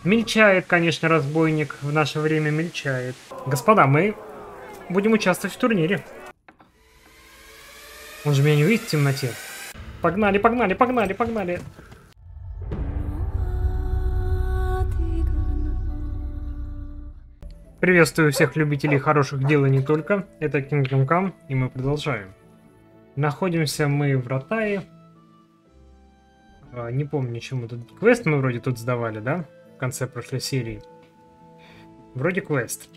Мельчает, конечно, разбойник. В наше время мельчает. Господа, мы будем участвовать в турнире. Он же меня не увидит в темноте. Погнали, погнали, погнали, погнали. Приветствую всех любителей хороших дел и не только. Это Kingdom Come, и мы продолжаем. Находимся мы в Ротае. Не помню, чему тут. Квест мы вроде тут сдавали, да? В конце прошлой серии. Вроде квест.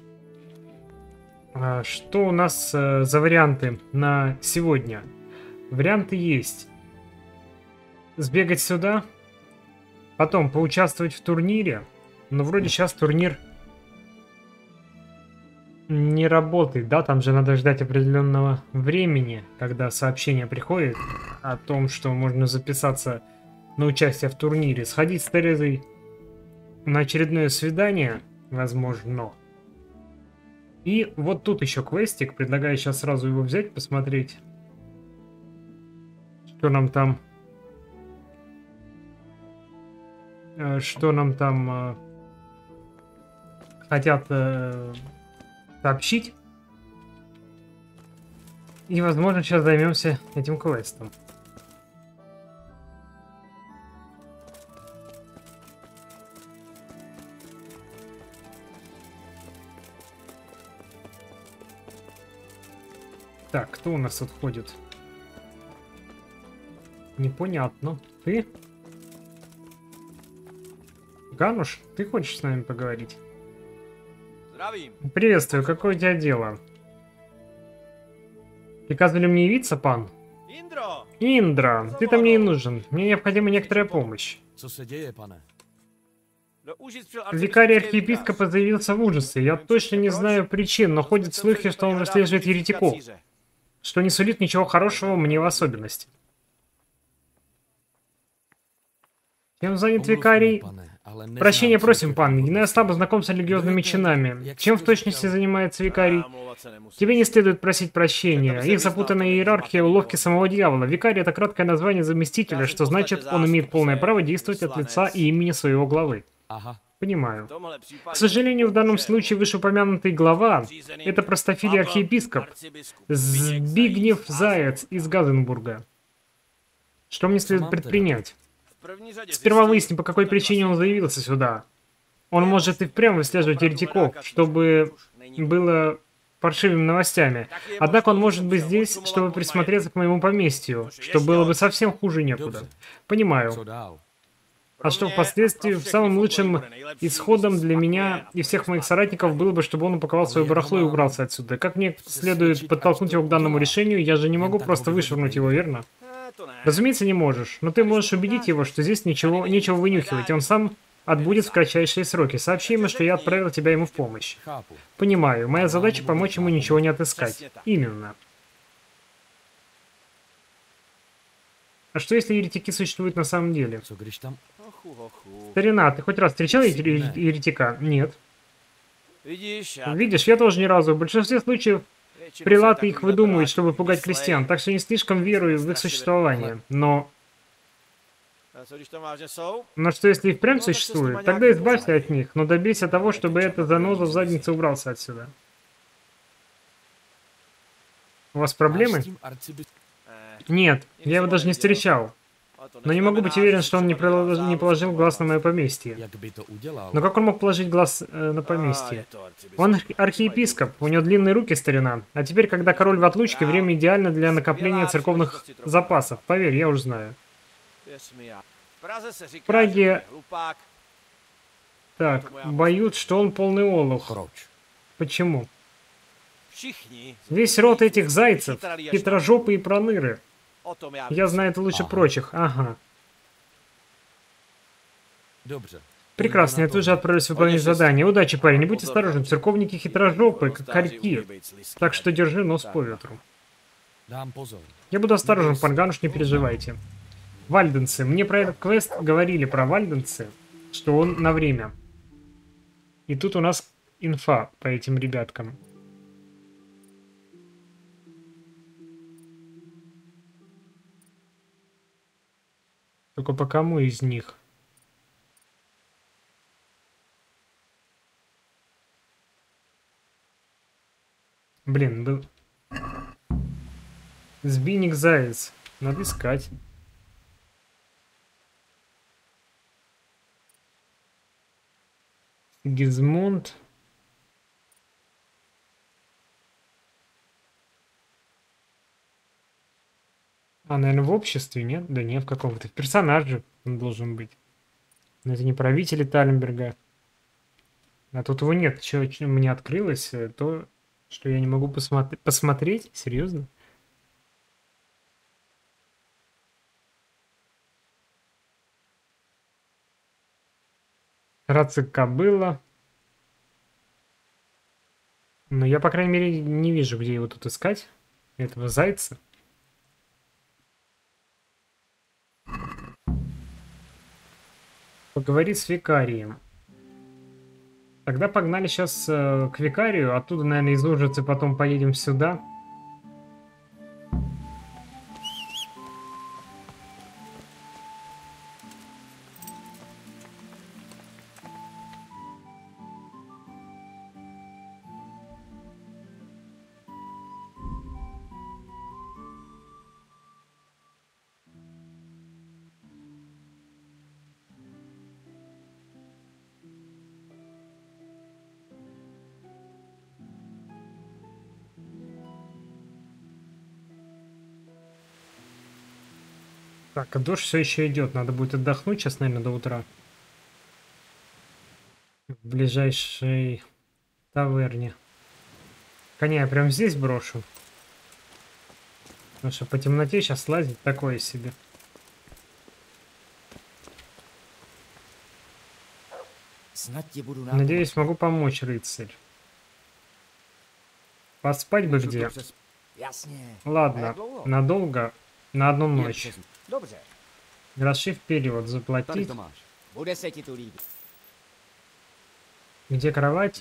Что у нас за варианты на сегодня? Варианты есть. Сбегать сюда. Потом поучаствовать в турнире. Но вроде сейчас турнир не работает, да? Там же надо ждать определенного времени, когда сообщение приходит о том, что можно записаться на участие в турнире. Сходить с Терезой на очередное свидание, возможно. И вот тут еще квестик. Предлагаю сейчас сразу его взять, посмотреть, что нам там... Что нам там хотят сообщить. И, возможно, сейчас займемся этим квестом. Так, кто у нас тут ходит? Непонятно. Ты? Гануш, ты хочешь с нами поговорить? Приветствую, какое у тебя дело? Приказывали мне явиться, пан? Индра, ты-то мне и нужен. Мне необходима некоторая помощь. Викарий архиепископа заявился в ужасе. Я точно не знаю причин, но ходят слухи, что он расследует еретиков. Что не сулит ничего хорошего мне в особенности. Чем занят викарий? Прощения просим, пан, но я слабо знаком с религиозными чинами. Чем в точности занимается викарий? Тебе не следует просить прощения. Их запутанная иерархия — уловки самого дьявола. Викарий — это краткое название заместителя, что значит, он имеет полное право действовать от лица и имени своего главы. Понимаю. К сожалению, в данном случае вышеупомянутый глава — это простофилий архиепископ Збигнев Заяц из Газенбурга. Что мне следует предпринять? Сперва выясним, по какой причине он заявился сюда. Он может и впрямь выслеживать еретиков, чтобы было паршивыми новостями. Однако он может быть здесь, чтобы присмотреться к моему поместью, что было бы совсем хуже некуда. Понимаю. А что впоследствии самым лучшим исходом для меня и всех моих соратников было бы, чтобы он упаковал свое барахло и убрался отсюда. Как мне следует подтолкнуть его к данному решению, я же не могу просто вышвырнуть его, верно? Разумеется, не можешь, но ты можешь убедить его, что здесь нечего вынюхивать, и он сам отбудет в кратчайшие сроки. Сообщи ему, что я отправил тебя ему в помощь. Понимаю, моя задача помочь ему ничего не отыскать. Именно. А что если еретики существуют на самом деле? Старина, ты хоть раз встречал еретика? Нет. Видишь, я тоже ни разу. В большинстве случаев прилаты их выдумывают, чтобы пугать крестьян, так что не слишком верую в их существование. Но что если и впрямь существует? Тогда избавься от них, но добейся того, чтобы эта заноза в заднице убрался отсюда. У вас проблемы? Нет, я его даже не встречал. Но не могу быть уверен, что он не положил глаз на мое поместье. Но как он мог положить глаз на поместье? Он архиепископ, у него длинные руки, старина. А теперь, когда король в отлучке, время идеально для накопления церковных запасов. Поверь, я уже знаю. В Праге... Так, боют, что он полный олух. Почему? Весь род этих зайцев, хитрожопые проныры. Я знаю это лучше прочих, ага. Прекрасно, я тоже отправлюсь выполнять задание. Удачи, парень, не будь осторожен, церковники хитрожопые, как хорьки. Так что держи нос по ветру. Я буду осторожен, пан Гануш, не переживайте. Вальденцы. Мне про этот квест говорили, про Вальденцы, что он на время. И тут у нас инфа по этим ребяткам. Только по кому из них? Блин, был... Сбийник заяц. Надо искать. Гизмунд. Наверное, в обществе, нет? Да нет, в каком-то. В персонаже он должен быть. Но это не правители Таленберга. А тут его нет. Что мне открылось, то, что я не могу посмотреть? Серьезно? Рацик кобыла. Но я, по крайней мере, не вижу, где его тут искать. Этого зайца. Поговорить с викарием. Тогда погнали сейчас к викарию. Оттуда, наверное, из Ужицы потом поедем сюда. Так, а дождь все еще идет. Надо будет отдохнуть сейчас, наверное, до утра. В ближайшей таверне. Коня я прям здесь брошу. Потому что по темноте сейчас лазить такое себе. Надеюсь, могу помочь, рыцарь. Поспать бы где? Ладно, надолго, на одну ночь. Расшив период, заплатить. Где кровать?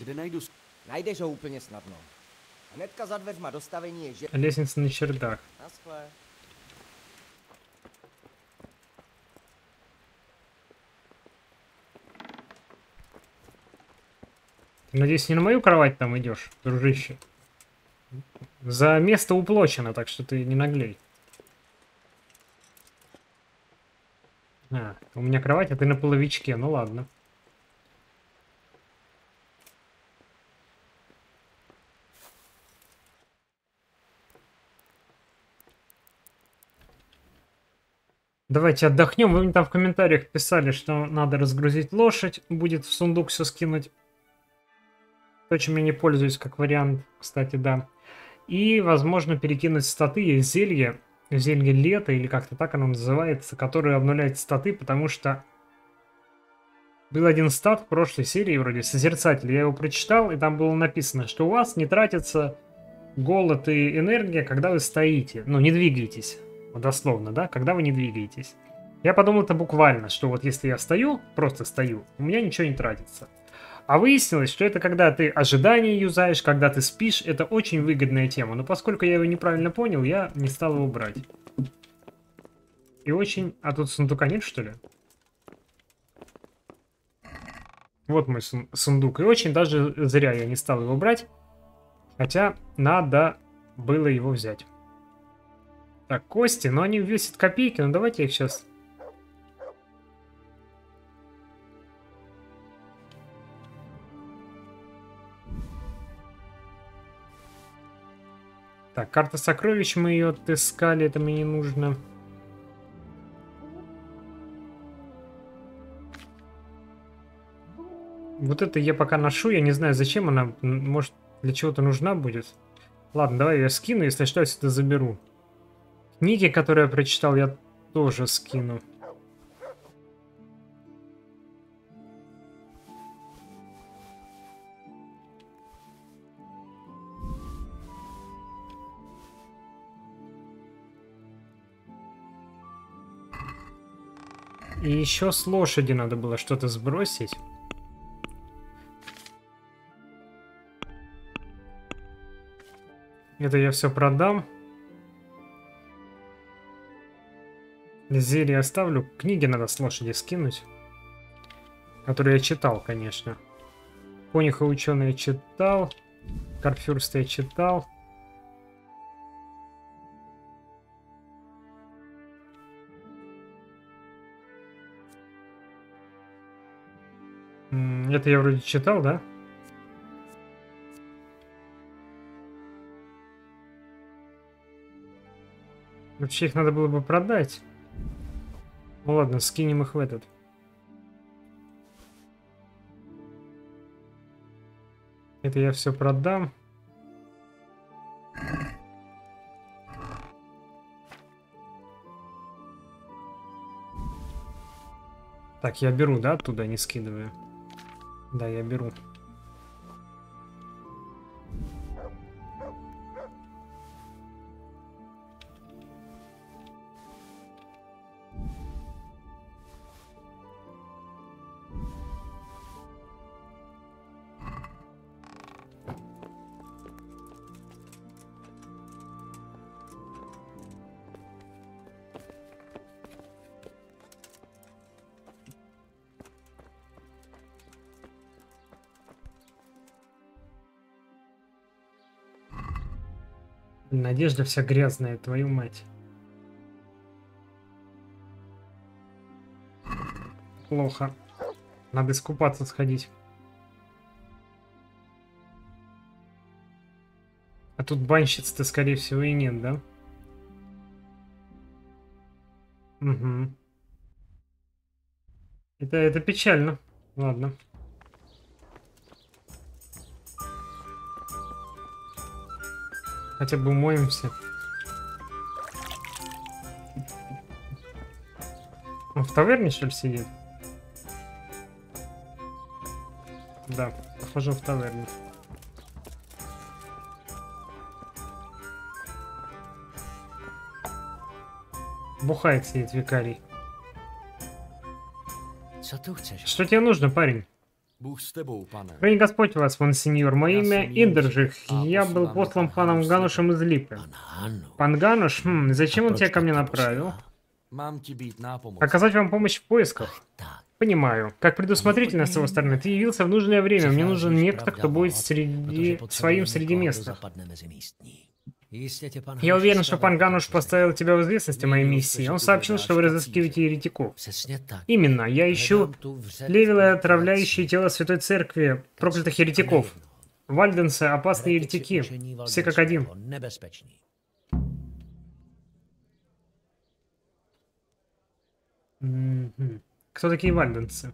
Лестница на чердак. Ты, надеюсь, не на мою кровать там идешь, дружище? За место уплочено, так что ты не наглей. У меня кровать, а ты на половичке, ну ладно. Давайте отдохнем. Вы мне там в комментариях писали, что надо разгрузить лошадь, будет в сундук все скинуть. То, чем я не пользуюсь как вариант, кстати, да. И, возможно, перекинуть статы. Есть зелье лета, или как-то так оно называется, которое обнуляет статы, потому что был один стат в прошлой серии, вроде Созерцатель. Я его прочитал, и там было написано, что у вас не тратится голод и энергия, когда вы стоите. Ну, не двигаетесь. Дословно, да? Когда вы не двигаетесь. Я подумал это буквально, что вот если я стою, просто стою, у меня ничего не тратится. А выяснилось, что это когда ты ожидания юзаешь, когда ты спишь, это очень выгодная тема. Но поскольку я его неправильно понял, я не стал его брать. И очень... А тут сундука нет, что ли? Вот мой сундук. И очень даже зря я не стал его брать. Хотя надо было его взять. Так, кости, но они весят копейки. Ну давайте их сейчас... Так, карта сокровищ, мы ее отыскали, это мне не нужно. Вот это я пока ношу, я не знаю, зачем она, может, для чего-то нужна будет. Ладно, давай я скину, если что, я сюда заберу. Книги, которые я прочитал, я тоже скину. И еще с лошади надо было что-то сбросить. Это я все продам. Зелье оставлю. Книги надо с лошади скинуть. Которые я читал, конечно. Кониха ученый читал. Карфюрста я читал. Это я вроде читал, да? Вообще их надо было бы продать. Ну ладно, скинем их в этот. Это я все продам. Так, я беру, да, оттуда, не скидываю. Да, я беру. Надежда вся грязная, твою мать. Плохо. Надо искупаться сходить. А тут банщиц-то, скорее всего, и нет, да? Угу. Это печально. Ладно. Хотя бы умоемся. Он в таверне, что ли, сидит? Да, похоже, в таверне. Бухает сидит викарий. Что тебе нужно, парень? Храни Господь вас, монсеньор. Мое имя Индержих. Я был послан паном Ганушем из Липы. Пан Гануш? Зачем он тебя ко мне направил? Оказать вам помощь в поисках? Понимаю. Как предусмотрительно с его стороны, ты явился в нужное время. Мне нужен некто, кто будет своим среди местных. Я уверен, что пан Гануш поставил тебя в известность о моей миссии. Он сообщил, что вы разыскиваете еретиков. Именно. Я ищу плевелы, отравляющие тело Святой Церкви, проклятых еретиков. Вальденсы — опасные еретики. Все как один. Кто такие вальденцы?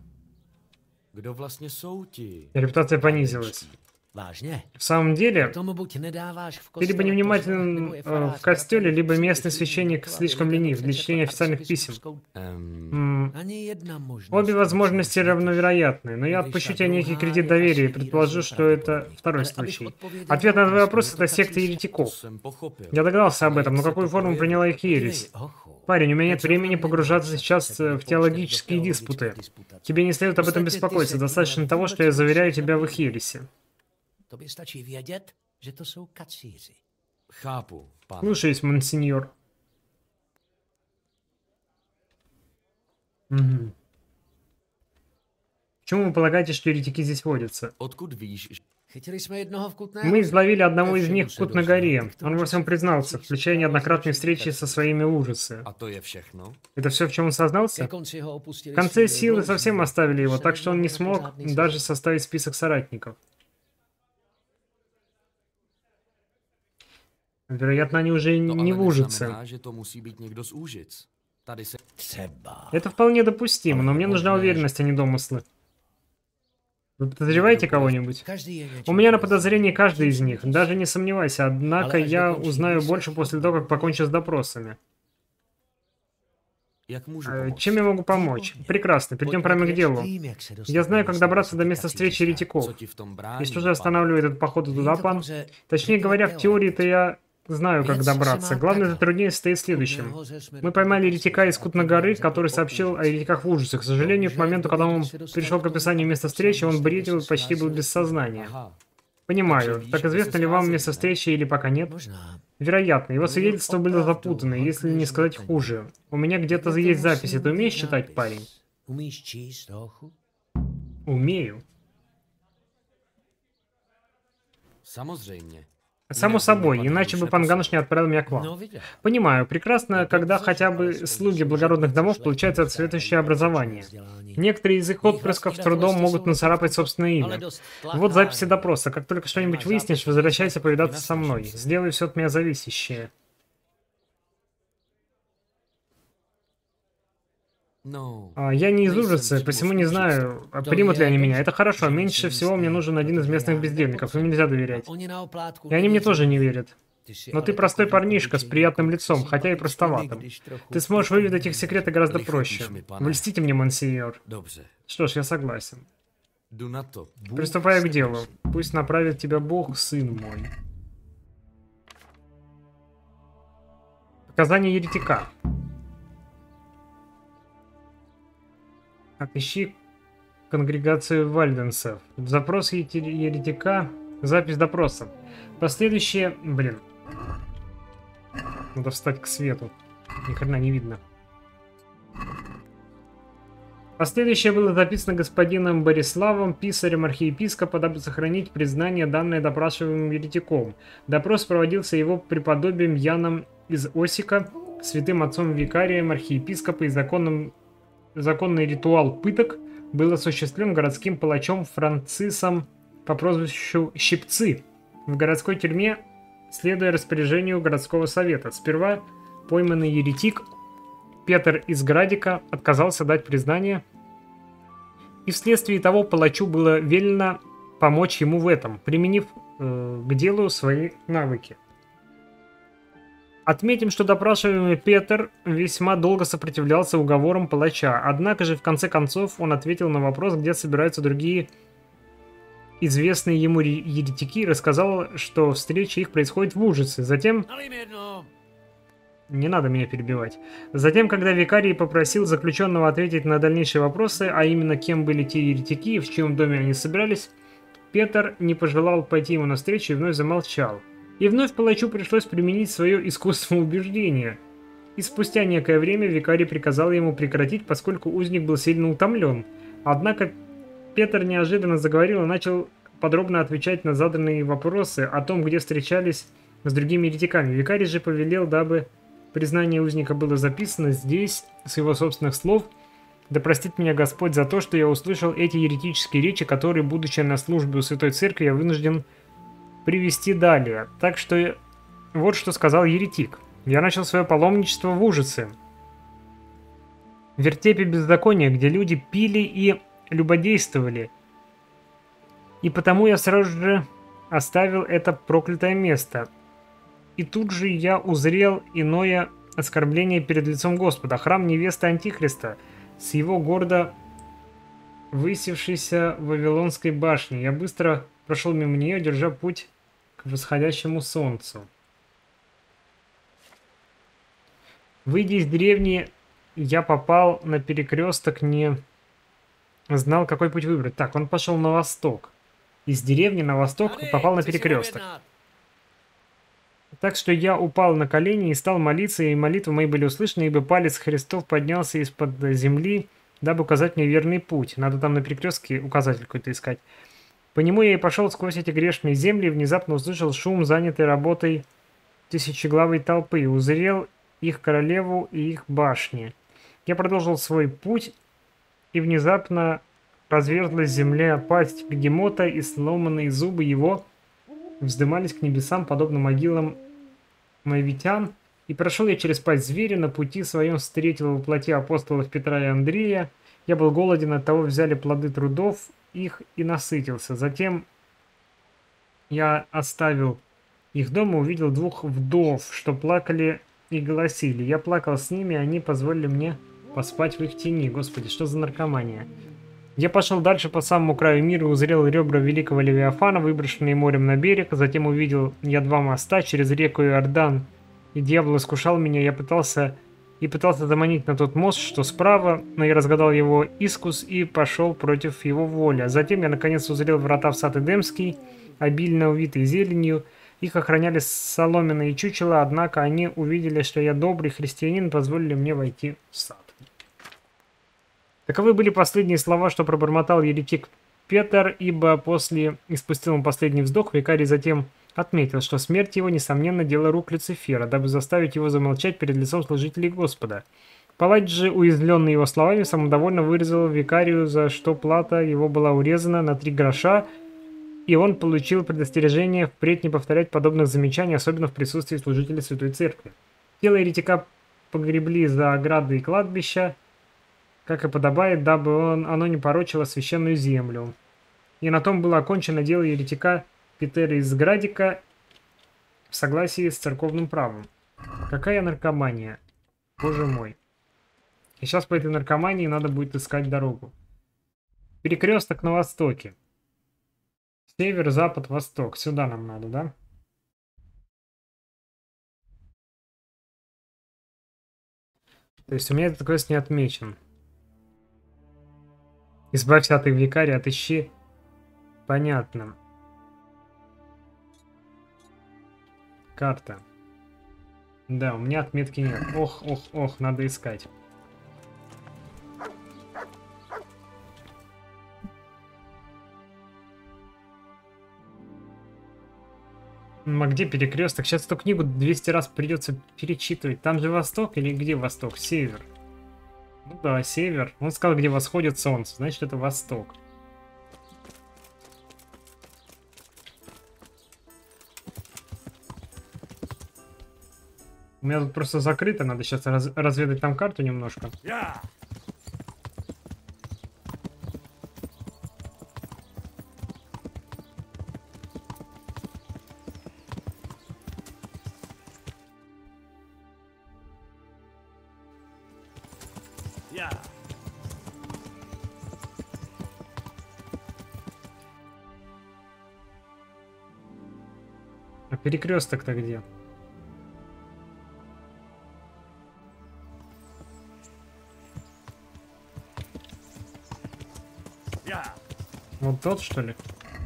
Репутация понизилась. В самом деле, ты либо невнимателен в костеле, либо местный священник слишком ленив для чтения официальных писем. Обе возможности равновероятны, но я отпущу тебе некий кредит доверия и предположу, что это второй случай. Ответ на твой вопрос — это секта еретиков. Я догадался об этом, но какую форму приняла их ересь? Парень, у меня нет времени погружаться сейчас в теологические диспуты. Тебе не следует об этом беспокоиться, достаточно того, что я заверяю тебя в их ереси. Слушаюсь, монсеньор. Угу. Почему вы полагаете, что еретики здесь водятся? Мы изловили одного из них в Кут на горе. Он во всем признался, включая неоднократные встречи со своими ужасы. Это все, в чем он сознался? В конце силы совсем оставили его, так что он не смог даже составить список соратников. Вероятно, они уже не в ужице. Это вполне допустимо, но мне нужна уверенность, а не домыслы. Вы подозреваете кого-нибудь? У меня на подозрении каждый из них. Даже не сомневайся, однако я узнаю больше после того, как покончу с допросами. Чем я могу помочь? Прекрасно, перейдем прямо к делу. Я знаю, как добраться до места встречи еретиков. И что же останавливает этот поход туда, пан? Точнее говоря, в теории-то я знаю, как добраться. Главное затруднение состоит в следующем. Мы поймали еретика из Кут на горы, который сообщил о еретиках в ужасе. К сожалению, к моменту, когда он пришел к описанию места встречи, он бредил и почти был без сознания. Понимаю. Так известно ли вам место встречи или пока нет? Вероятно. Его свидетельства были запутаны, если не сказать хуже. У меня где-то есть записи. Ты умеешь читать, парень? Умею. Само собой, иначе бы пан Гануш не отправил меня к вам. Понимаю, прекрасно, когда хотя бы слуги благородных домов получают соответствующее образование. Некоторые из их отпрысков с трудом могут нацарапать собственное имя. Вот записи допроса. Как только что-нибудь выяснишь, возвращайся повидаться со мной. Сделай все от меня зависящее. Я не из ужаса, посему не знаю, примут ли они меня. Это хорошо. Меньше всего мне нужен один из местных бездельников. Им нельзя доверять. И они мне тоже не верят. Но ты простой парнишка с приятным лицом, хотя и простоватым. Ты сможешь выведать их секреты гораздо проще. Вы льстите мне, монсеньор. Что ж, я согласен. Приступаю к делу. Пусть направит тебя Бог, сын мой. Показания еретика. Отыщи конгрегацию вальденцев. Запрос еретика. Запись допроса. Последующее... Блин. Надо встать к свету. Ни хрена не видно. Последующее было записано господином Бориславом, писарем архиепископа, дабы сохранить признание, данное допрашиваемым еретиком. Допрос проводился его преподобием Яном из Осика, святым отцом-викарием архиепископа, и законный ритуал пыток был осуществлен городским палачом Францисом по прозвищу Щипцы в городской тюрьме, следуя распоряжению городского совета. Сперва пойманный еретик Петр из Градика отказался дать признание, и вследствие того палачу было велено помочь ему в этом, применив к делу свои навыки. Отметим, что допрашиваемый Петр весьма долго сопротивлялся уговорам палача, однако же в конце концов он ответил на вопрос, где собираются другие известные ему еретики, и рассказал, что встреча их происходит в ужасе. Затем... Не надо меня перебивать. Затем, когда викарий попросил заключенного ответить на дальнейшие вопросы, а именно кем были те еретики и в чьем доме они собирались, Петр не пожелал пойти ему навстречу и вновь замолчал. И вновь палачу пришлось применить свое искусство убеждения. И спустя некое время викарий приказал ему прекратить, поскольку узник был сильно утомлен. Однако Петр неожиданно заговорил и начал подробно отвечать на заданные вопросы о том, где встречались с другими еретиками. Викарий же повелел, дабы признание узника было записано здесь, с его собственных слов. Да простит меня Господь за то, что я услышал эти еретические речи, которые, будучи на службе у Святой Церкви, я вынужден привести далее. Так что вот что сказал еретик. Я начал свое паломничество в ужасе, в вертепе беззакония, где люди пили и любодействовали. И потому я сразу же оставил это проклятое место. И тут же я узрел иное оскорбление перед лицом Господа. Храм невесты Антихриста с его гордо высевшейся Вавилонской башней. Я быстро прошел мимо нее, держа путь к восходящему солнцу. Выйдя из деревни, я попал на перекресток, не знал, какой путь выбрать. Так, он пошел на восток. Из деревни на восток попал на перекресток. Так что я упал на колени и стал молиться, и молитвы мои были услышаны, ибо палец Христов поднялся из-под земли, дабы указать мне верный путь. Надо там на перекрестке указатель какой-то искать. По нему я и пошел сквозь эти грешные земли, и внезапно услышал шум, занятой работой тысячеглавой толпы, и узрел их королеву и их башни. Я продолжил свой путь, и внезапно разверзлась земля пасть бегемота, и сломанные зубы его вздымались к небесам, подобно могилам моавитян. И прошел я через пасть зверя, на пути своем встретил во плоти апостолов Петра и Андрея. Я был голоден, от того взяли плоды трудов их и насытился. Затем я оставил их дома, увидел двух вдов, что плакали и голосили. Я плакал с ними, и они позволили мне поспать в их тени. Господи, что за наркомания? Я пошел дальше по самому краю мира и узрел ребра великого Левиафана, выброшенные морем на берег. Затем увидел я два моста через реку Иордан, и дьявол искушал меня. Я пытался заманить на тот мост, что справа, но я разгадал его искус и пошел против его воли. Затем я наконец узрел врата в сад Эдемский, обильно увитые зеленью. Их охраняли соломенные чучела, однако они увидели, что я добрый христианин, позволили мне войти в сад. Таковы были последние слова, что пробормотал еретик Петр, ибо после испустил он последний вздох. Викарий затем отметил, что смерть его, несомненно, дело рук Люцифера, дабы заставить его замолчать перед лицом служителей Господа. Палач же, уязвленный его словами, самодовольно вырезал викарию, за что плата его была урезана на 3 гроша, и он получил предостережение впредь не повторять подобных замечаний, особенно в присутствии служителей Святой Церкви. Тело еретика погребли за оградой кладбища, как и подобает, дабы оно не порочило священную землю. И на том было окончено дело еретика Петера из Градика в согласии с церковным правом. Какая наркомания? Боже мой. И сейчас по этой наркомании надо будет искать дорогу. Перекресток на востоке. Север, запад, восток. Сюда нам надо, да? То есть у меня этот квест не отмечен. Избавься от их викария, отыщи. Понятно. Карта. Да, у меня отметки нет. Ох, ох, ох, надо искать. А где перекресток? Сейчас эту книгу 200 раз придется перечитывать. Там же восток или где восток? Север. Ну да, север. Он сказал, где восходит солнце. Значит, это восток. У меня тут просто закрыто. Надо сейчас разведать там карту немножко. А перекресток-то где? Вот тот, что ли?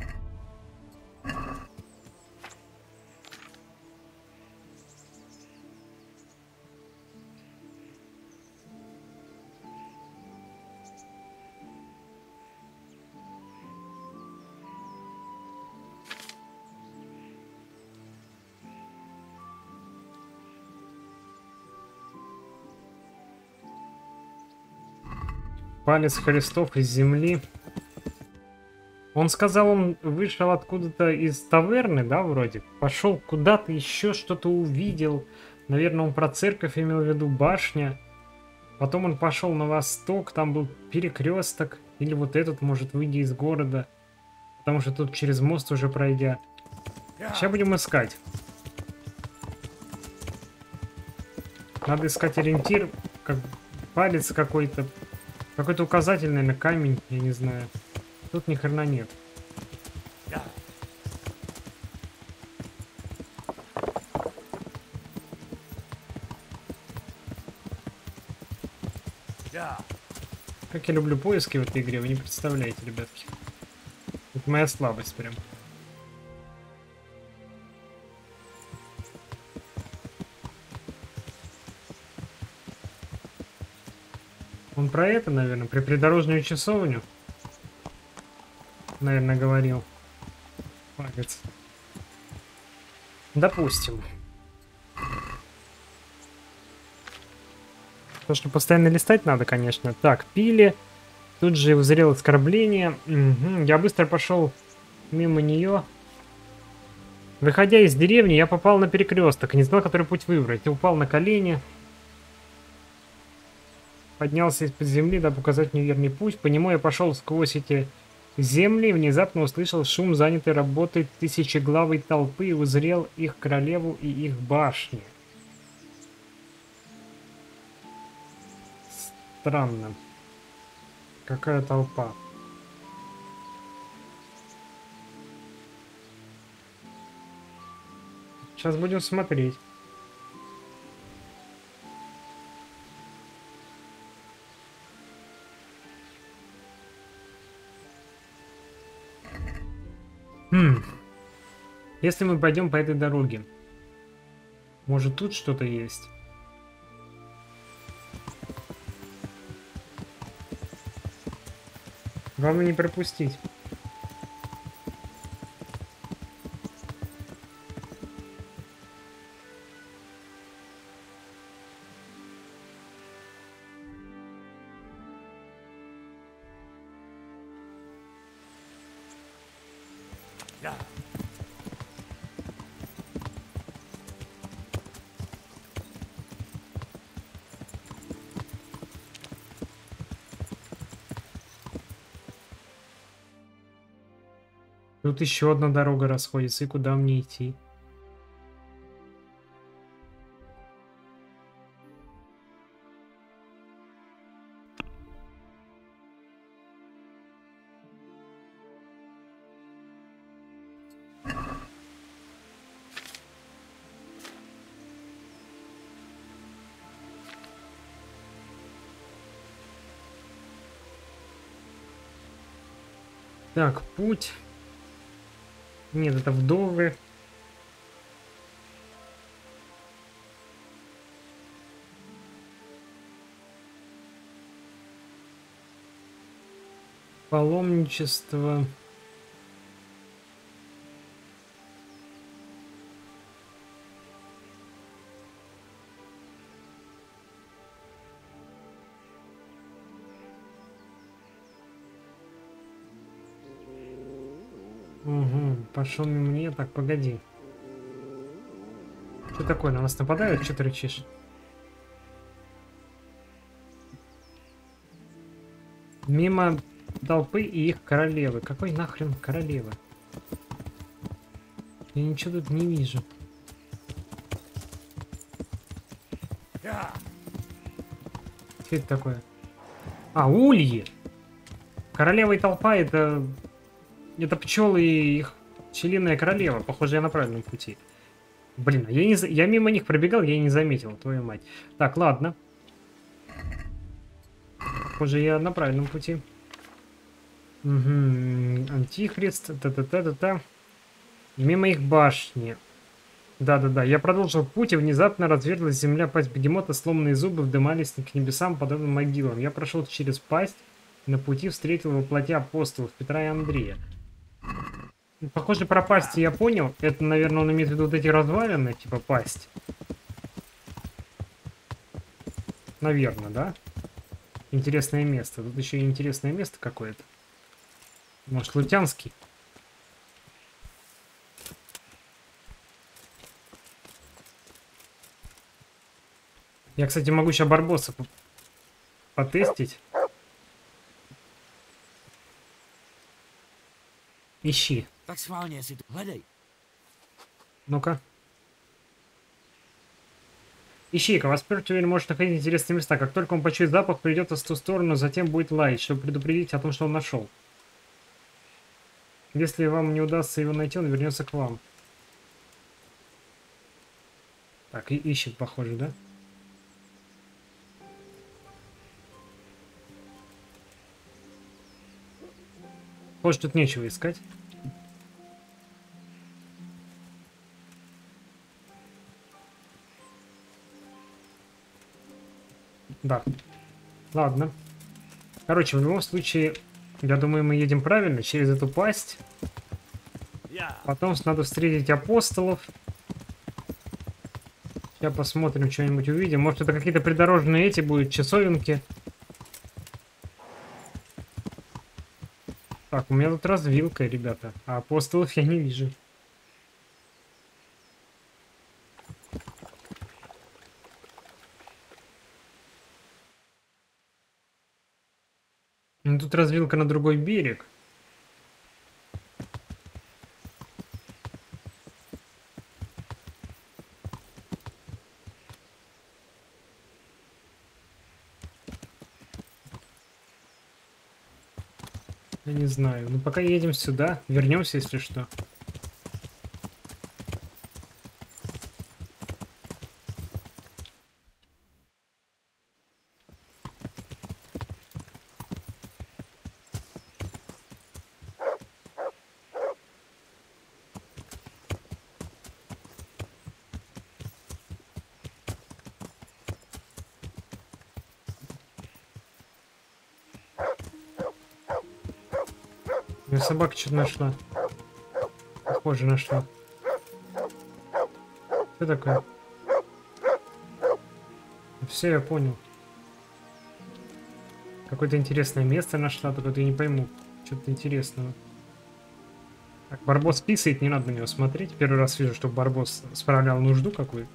Палец Христов из земли. Он сказал, он вышел откуда-то из таверны, да, вроде? Пошел куда-то, еще что-то увидел. Наверное, он про церковь имел в виду, башня. Потом он пошел на восток, там был перекресток. Или вот этот, может, выйти из города. Потому что тут через мост уже пройдя. Сейчас будем искать. Надо искать ориентир, как палец какой-то. Какой-то указатель, наверное, камень, я не знаю. Тут ни хрена нет. Как я люблю поиски в этой игре, вы не представляете, ребятки. Это моя слабость прям. Он про это, наверное, про придорожную часовню. Наверное, говорил. Палец. Допустим. То, что постоянно листать надо, конечно. Так, пили. Тут же узрел оскорбление. Угу. Я быстро пошел мимо нее. Выходя из деревни, я попал на перекресток. Не знал, который путь выбрать. И упал на колени. Поднялся из-под земли, дабы указать неверный путь. По нему я пошел сквозь эти земли и внезапно услышал шум занятой работой тысячеглавой толпы и узрел их королеву и их башни. Странно. Какая толпа? Сейчас будем смотреть. Если мы пойдем по этой дороге, может тут что-то есть? Главное не пропустить. Тут еще одна дорога расходится, и куда мне идти? Так, путь. Нет, это вдовы. Паломничество. Угу, пошел мне. Так, погоди. Что такое? На нас нападают? Что ты рычишь? Мимо толпы и их королевы. Какой нахрен королевы? Я ничего тут не вижу. Что это такое? А, ульи! Королева и толпа это пчелы и их пчелиная королева. Похоже, я на правильном пути. Блин, я мимо них пробегал, я и не заметил, твою мать. Так, ладно. Похоже, я на правильном пути. Угу. Антихрист. Та-та-та-та-та. Мимо их башни. Да-да-да. Я продолжил путь, и внезапно разверзлась земля, пасть бегемота, сломанные зубы вдымались к небесам, подобно могилам. Я прошел через пасть, и на пути встретил во плоти апостолов Петра и Андрея. Похоже, про пасть я понял. Это, наверное, он имеет в виду вот эти развалины, типа пасть. Наверное, да? Интересное место. Тут еще и интересное место какое-то. Может, Лутянский? Я, кстати, могу сейчас Барбоса потестить. Ищи. Ну-ка. Ищейка, воспер теперь может находить интересные места. Как только он почует запах, придет в ту сторону, затем будет лаять, чтобы предупредить о том, что он нашел. Если вам не удастся его найти, он вернется к вам. Так, и ищет, похоже, да? Похоже, тут нечего искать. Да. Ладно. Короче, в любом случае, я думаю, мы едем правильно, через эту пасть. Потом надо встретить апостолов. Сейчас посмотрим, что-нибудь увидим. Может, это какие-то придорожные эти будут, часовенки. Так, у меня тут развилка, ребята. А апостолов я не вижу. Ну, тут развилка на другой берег. Я не знаю. Ну, пока едем сюда. Вернемся, если что. Собака что-то нашла. Похоже, нашла. Что такое? Все, я понял. Какое-то интересное место нашла, только я не пойму. Что-то интересного. Так, Барбос писает, не надо на него смотреть. Первый раз вижу, что Барбос справлял нужду какую-то.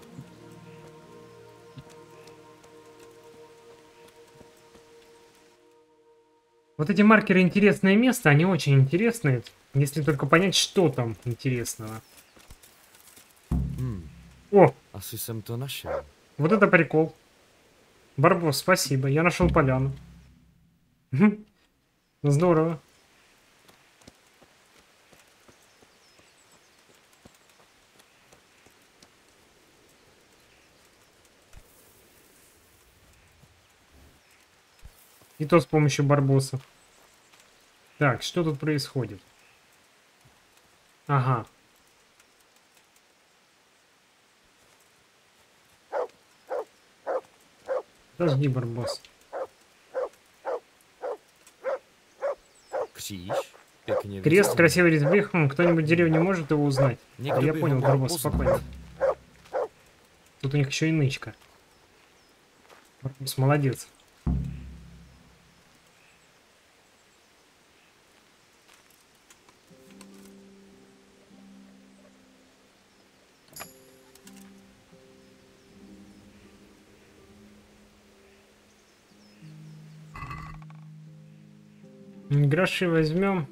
Вот эти маркеры «Интересное место», они очень интересные, если только понять, что там интересного. О! Вот это прикол. Барбос, спасибо, я нашел поляну. Здорово. И то с помощью Барбоса. Так, что тут происходит? Ага. Подожди, Барбос. Крест, красивый резьбы. Кто-нибудь в деревне может его узнать? А я понял, Барбос, спокойно. Тут у них еще и нычка. Барбос, молодец. Гроши возьмем.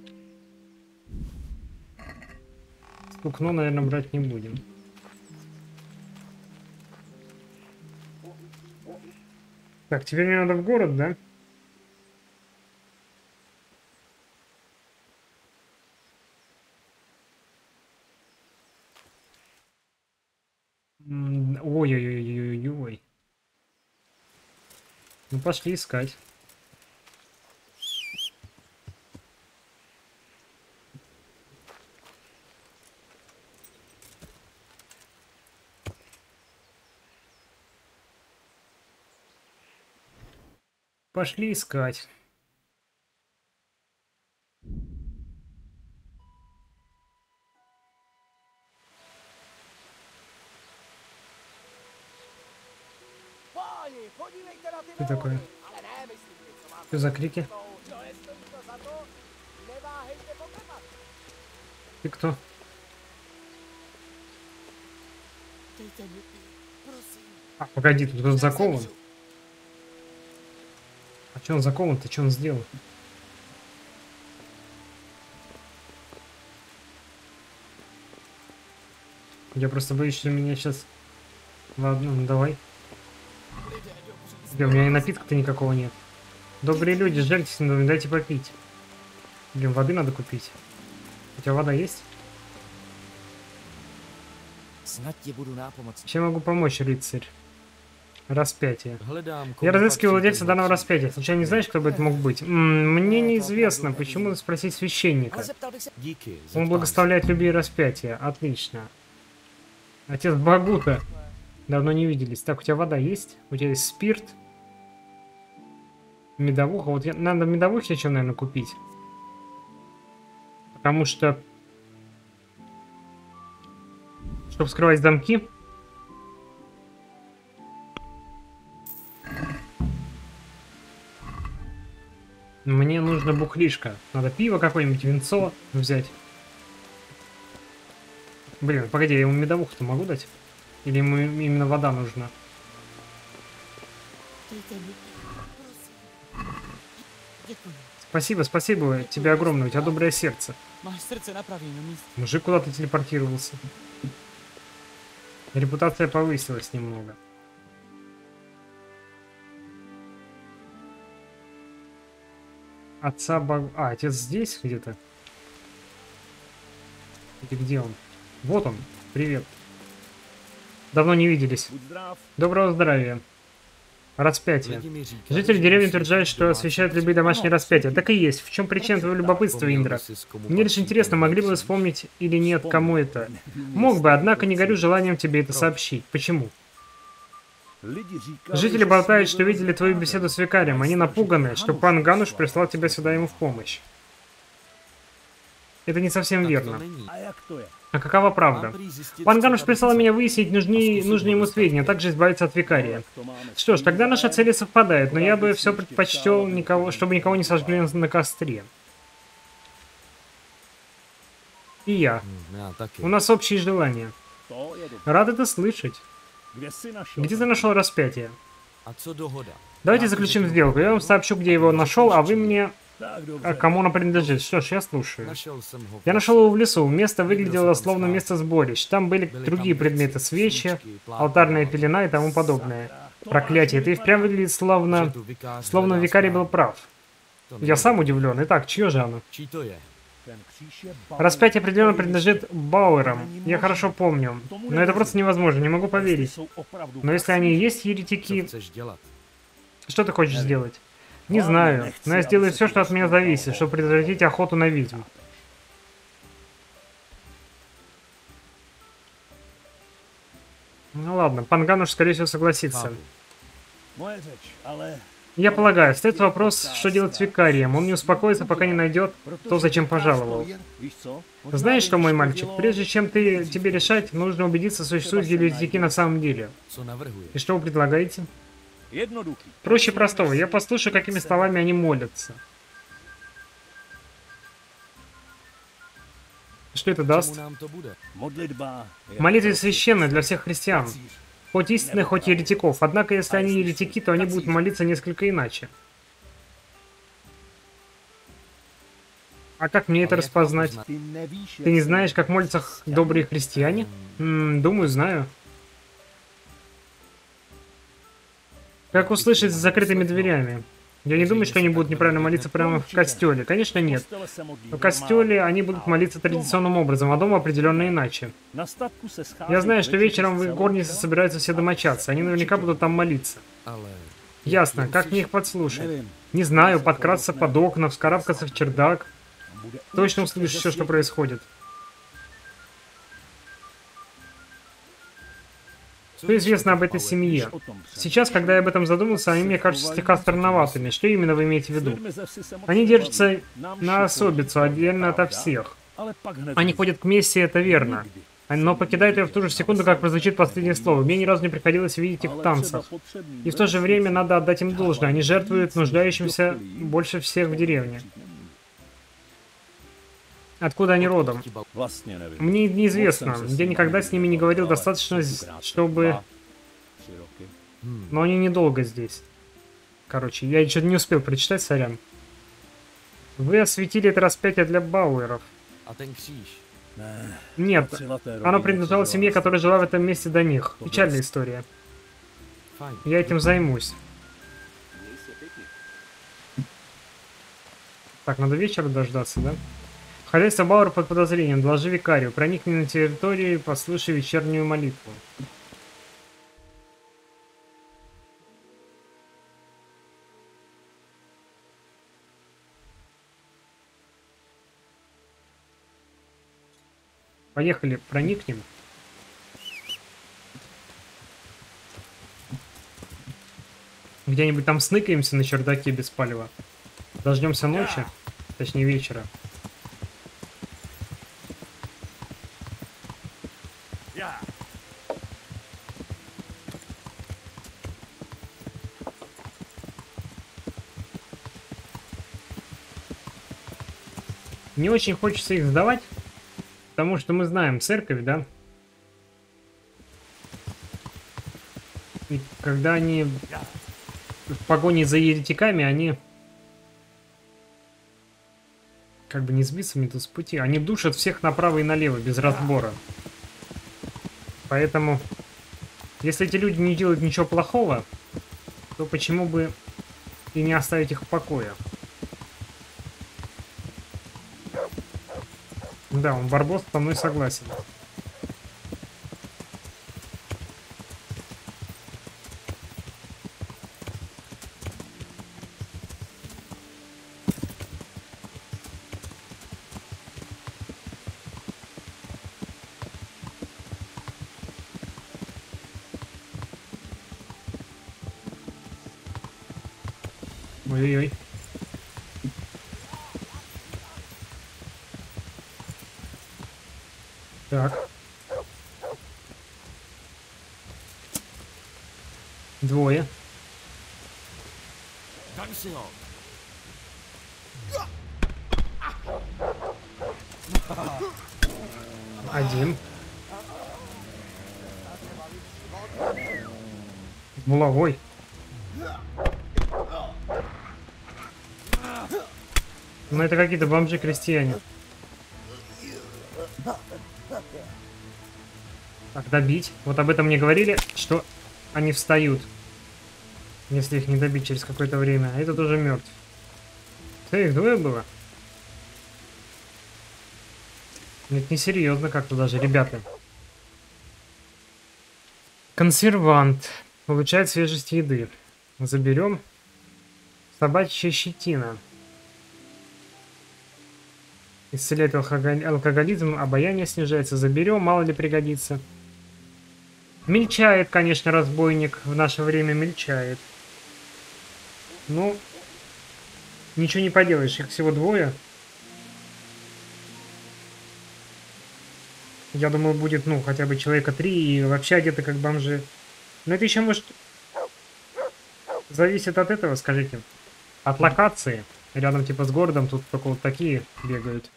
Стукно, наверное, брать не будем. Так, теперь мне надо в город, да? Ой-ой-ой-ой-ой. Ну, пошли искать. Пошли искать. Что такое? Что за крики? Ты кто? А, погоди, тут кто-то закован. А что он закован-то? Что он сделал? Я просто боюсь, что меня сейчас... Ладно, ну давай. Блин, у меня и напитка-то никакого нет. Добрые люди, жальтесь, дайте попить. Блин, воды надо купить. У тебя вода есть? Чем могу помочь, рыцарь? Распятие. Я разыскиваю владельца данного распятия. Случайно не знаешь, кто бы это мог быть? Мне неизвестно. Почему спросить священника? Он благословляет любые распятия. Отлично. Отец Багута. Давно не виделись. Так, у тебя вода есть? У тебя есть спирт? Медовуха. Вот надо медовухи еще, наверное, купить. Потому что... Чтобы вскрывать замки. Мне нужно бухлишко. Надо пиво какое-нибудь, винцо взять. Блин, погоди, я ему медовуху-то могу дать? Или ему именно вода нужна? Спасибо, спасибо тебе огромное, у тебя доброе сердце. Мужик куда-то телепортировался. Репутация повысилась немного. Отца Баг... А, отец здесь где-то? Или где он? Вот он. Привет. Давно не виделись. Доброго здравия. Распятие. Жители деревни утверждают, что освещают любые домашние распятия. Так и есть. В чем причина твоего любопытства, Индра? Мне лишь интересно, могли бы вы вспомнить или нет, кому это? Мог бы, однако не горю желанием тебе это сообщить. Почему? Жители болтают, что видели твою беседу с викарием. Они напуганы, что пан Гануш прислал тебя сюда ему в помощь. Это не совсем верно. А какова правда? Пан Гануш прислал меня выяснить нужные ему сведения, а также избавиться от викария. Что ж, тогда наши цели совпадают, но я бы все предпочтел, чтобы никого не сожгли на костре. И я. У нас общие желания. Рад это слышать. Где ты нашел распятие? Давайте заключим сделку. Я вам сообщу, где его нашел, а вы мне... кому оно принадлежит. Что ж, я слушаю. Я нашел его в лесу. Место выглядело словно место сборищ. Там были другие предметы, свечи, алтарная пелена и тому подобное. Проклятие, это и впрямь выглядит словно викарий был прав. Я сам удивлен. Итак, чье же оно? Распятие определенно принадлежит Бауэрам. Я хорошо помню. Но это просто невозможно, не могу поверить. Но если они и есть еретики... Что ты хочешь сделать? Не знаю, но я сделаю все, что от меня зависит, чтобы предотвратить охоту на ведьм. Ну ладно, Пангануш, скорее всего, согласится. Я полагаю, остается вопрос, что делать с викарием. Он не успокоится, пока не найдет то, зачем пожаловал. Знаешь что, мой мальчик, прежде чем тебе решать, нужно убедиться, существуют ли еретики на самом деле. И что вы предлагаете? Проще простого. Я послушаю, какими словами они молятся. Что это даст? Молитва священная для всех христиан. Хоть истинных, хоть еретиков. Однако, если они еретики, то они будут молиться несколько иначе. А как мне это распознать? Ты не знаешь, как молятся добрые христиане? Думаю, знаю. Как услышать с закрытыми дверями? Я не думаю, что они будут неправильно молиться прямо в костеле. Конечно, нет. В костеле они будут молиться традиционным образом, а дома определенно иначе. Я знаю, что вечером в их горнице собираются все домочадцы. Они наверняка будут там молиться. Ясно. Как мне их подслушать? Не знаю. Подкрасться под окна, вскарабкаться в чердак. Точно услышать все, что происходит. Что известно об этой семье? Сейчас, когда я об этом задумался, они мне кажутся слегка странноватыми. Что именно вы имеете в виду? Они держатся на особицу, отдельно ото всех. Они ходят к мессе, это верно. Но покидают ее в ту же секунду, как прозвучит последнее слово. Мне ни разу не приходилось видеть их в танцах. И в то же время надо отдать им должное. Они жертвуют нуждающимся больше всех в деревне. Откуда они родом? Мне неизвестно. Я никогда с ними не говорил достаточно, чтобы... Но они недолго здесь. Короче, я еще не успел прочитать, сорян. Вы осветили это распятие для Бауэров. Нет, оно принадлежало семье, которая жила в этом месте до них. Печальная история. Я этим займусь. Так, надо вечера дождаться, да? Хозяйство Бауэр под подозрением. Доложи викарию. Проникни на территорию и послушай вечернюю молитву. Поехали, проникнем. Где-нибудь там сныкаемся на чердаке без палева. Дождемся ночи, точнее вечера. Не очень хочется их сдавать, потому что мы знаем церковь, да? И когда они в погоне за еретиками, они... Как бы не сбиться мне тут с пути. Они душат всех направо и налево, без разбора. Поэтому, если эти люди не делают ничего плохого, то почему бы и не оставить их в покое? Да, он Барбос со мной согласен. Ой-ой-ой. Так. Двое. Один. Булавой. Ну это какие-то бомжи-крестьяне. Так, добить. Вот об этом мне говорили, что они встают, если их не добить через какое-то время. А этот уже мертв. Все, их двое было? Нет, несерьезно как-то даже, ребята. Консервант. Получает свежесть еды. Заберем. Собачья щетина. Исцеляет алкоголизм, обаяние снижается. Заберем, мало ли пригодится. Мельчает, конечно, разбойник. В наше время мельчает. Ну, ничего не поделаешь, их всего двое. Я думаю, будет, ну, хотя бы человека 3 и вообще одеты как бомжи. Но это еще может... Зависит от этого, скажите. От локации. Рядом типа с городом тут только вот такие бегают.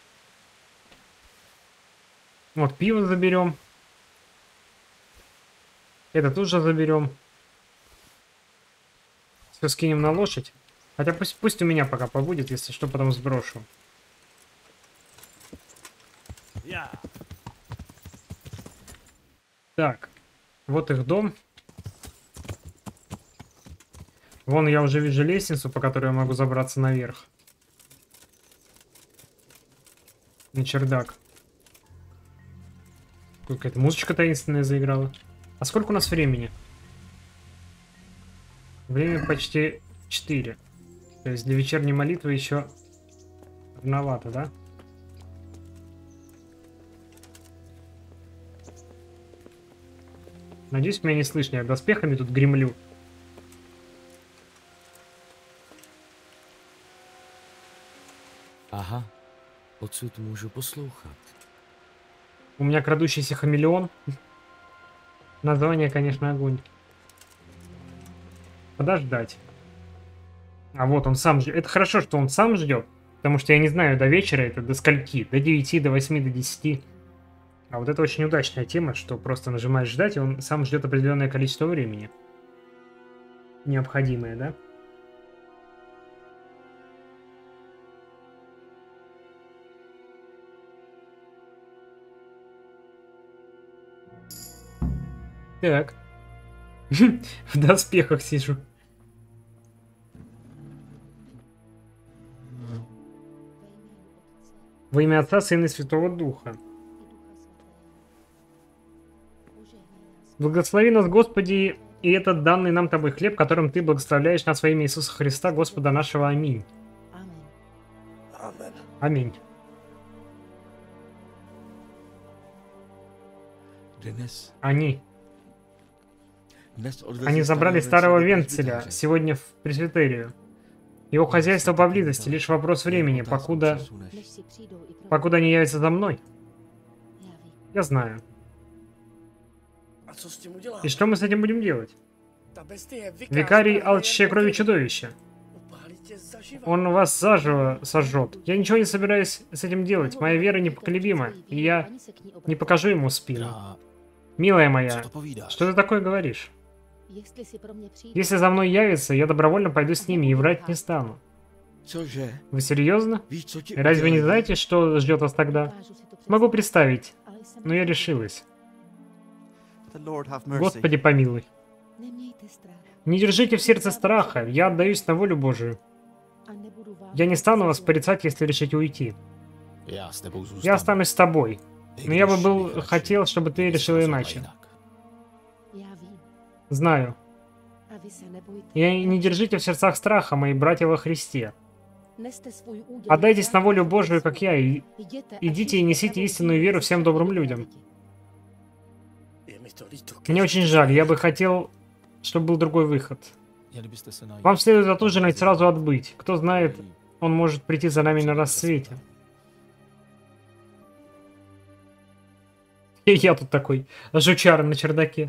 Вот пиво заберем. Это тоже заберем. Все скинем на лошадь. Хотя пусть у меня пока побудет, если что, потом сброшу. Так. Вот их дом. Вон я уже вижу лестницу, по которой я могу забраться наверх. На чердак. Какая-то музычка таинственная заиграла. А сколько у нас времени? Время почти 4. То есть для вечерней молитвы еще рановато, да? Надеюсь, меня не слышно. Я доспехами тут гремлю. Ага, odsud můžu poslouchat. У меня крадущийся хамелеон. Название, конечно, огонь. Подождать. А вот он сам ждет. Это хорошо, что он сам ждет. Потому что я не знаю, до вечера это до скольки. До 9, до 8, до 10. А вот это очень удачная тема, что просто нажимаешь ждать, и он сам ждет определенное количество времени. Необходимое, да? Так. В доспехах сижу. Во имя Отца, Сына и Святого Духа. Благослови нас, Господи, и этот данный нам Тобой хлеб, которым Ты благословляешь нас во имя Иисуса Христа, Господа нашего. Аминь. Аминь. Они забрали старого Венцеля сегодня в Пресвитерию. Его хозяйство поблизости, лишь вопрос времени, покуда они явятся за мной. Я знаю. И что мы с этим будем делать? Викарий, алчащее крови чудовище. Он вас заживо сожжет. Я ничего не собираюсь с этим делать. Моя вера непоколебима, и я не покажу ему спину. Милая моя, что ты такое говоришь? Если за мной явится, я добровольно пойду с ними и врать не стану. Вы серьезно? Разве не знаете, что ждет вас тогда? Могу представить, но я решилась. Господи помилуй. Не держите в сердце страха, я отдаюсь на волю Божию. Я не стану вас порицать, если решите уйти. Я останусь с тобой, но я бы хотел, чтобы ты решил иначе. Знаю. И не держите в сердцах страха, мои братья во Христе. Отдайтесь на волю Божию, как я, и идите и несите истинную веру всем добрым людям. Мне очень жаль, я бы хотел, чтобы был другой выход. Вам следует отужинать, сразу отбыть. Кто знает, он может прийти за нами на рассвете. И я тут такой, жучар на чердаке.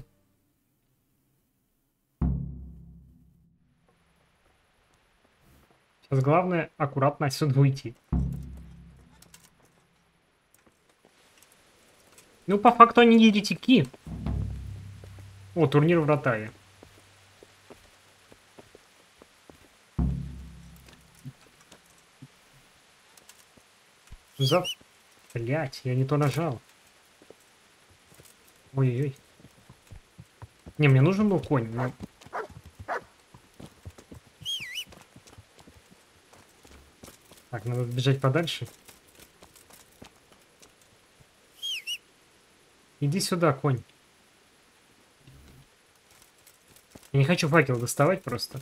Сейчас главное аккуратно отсюда уйти. Ну, по факту они еретики. О, турнир в Ротае. За... Блять, я не то нажал. Ой-ой-ой. Не, мне нужен был конь. Но... Так, надо бежать подальше. Иди сюда, конь. Я не хочу факел доставать просто.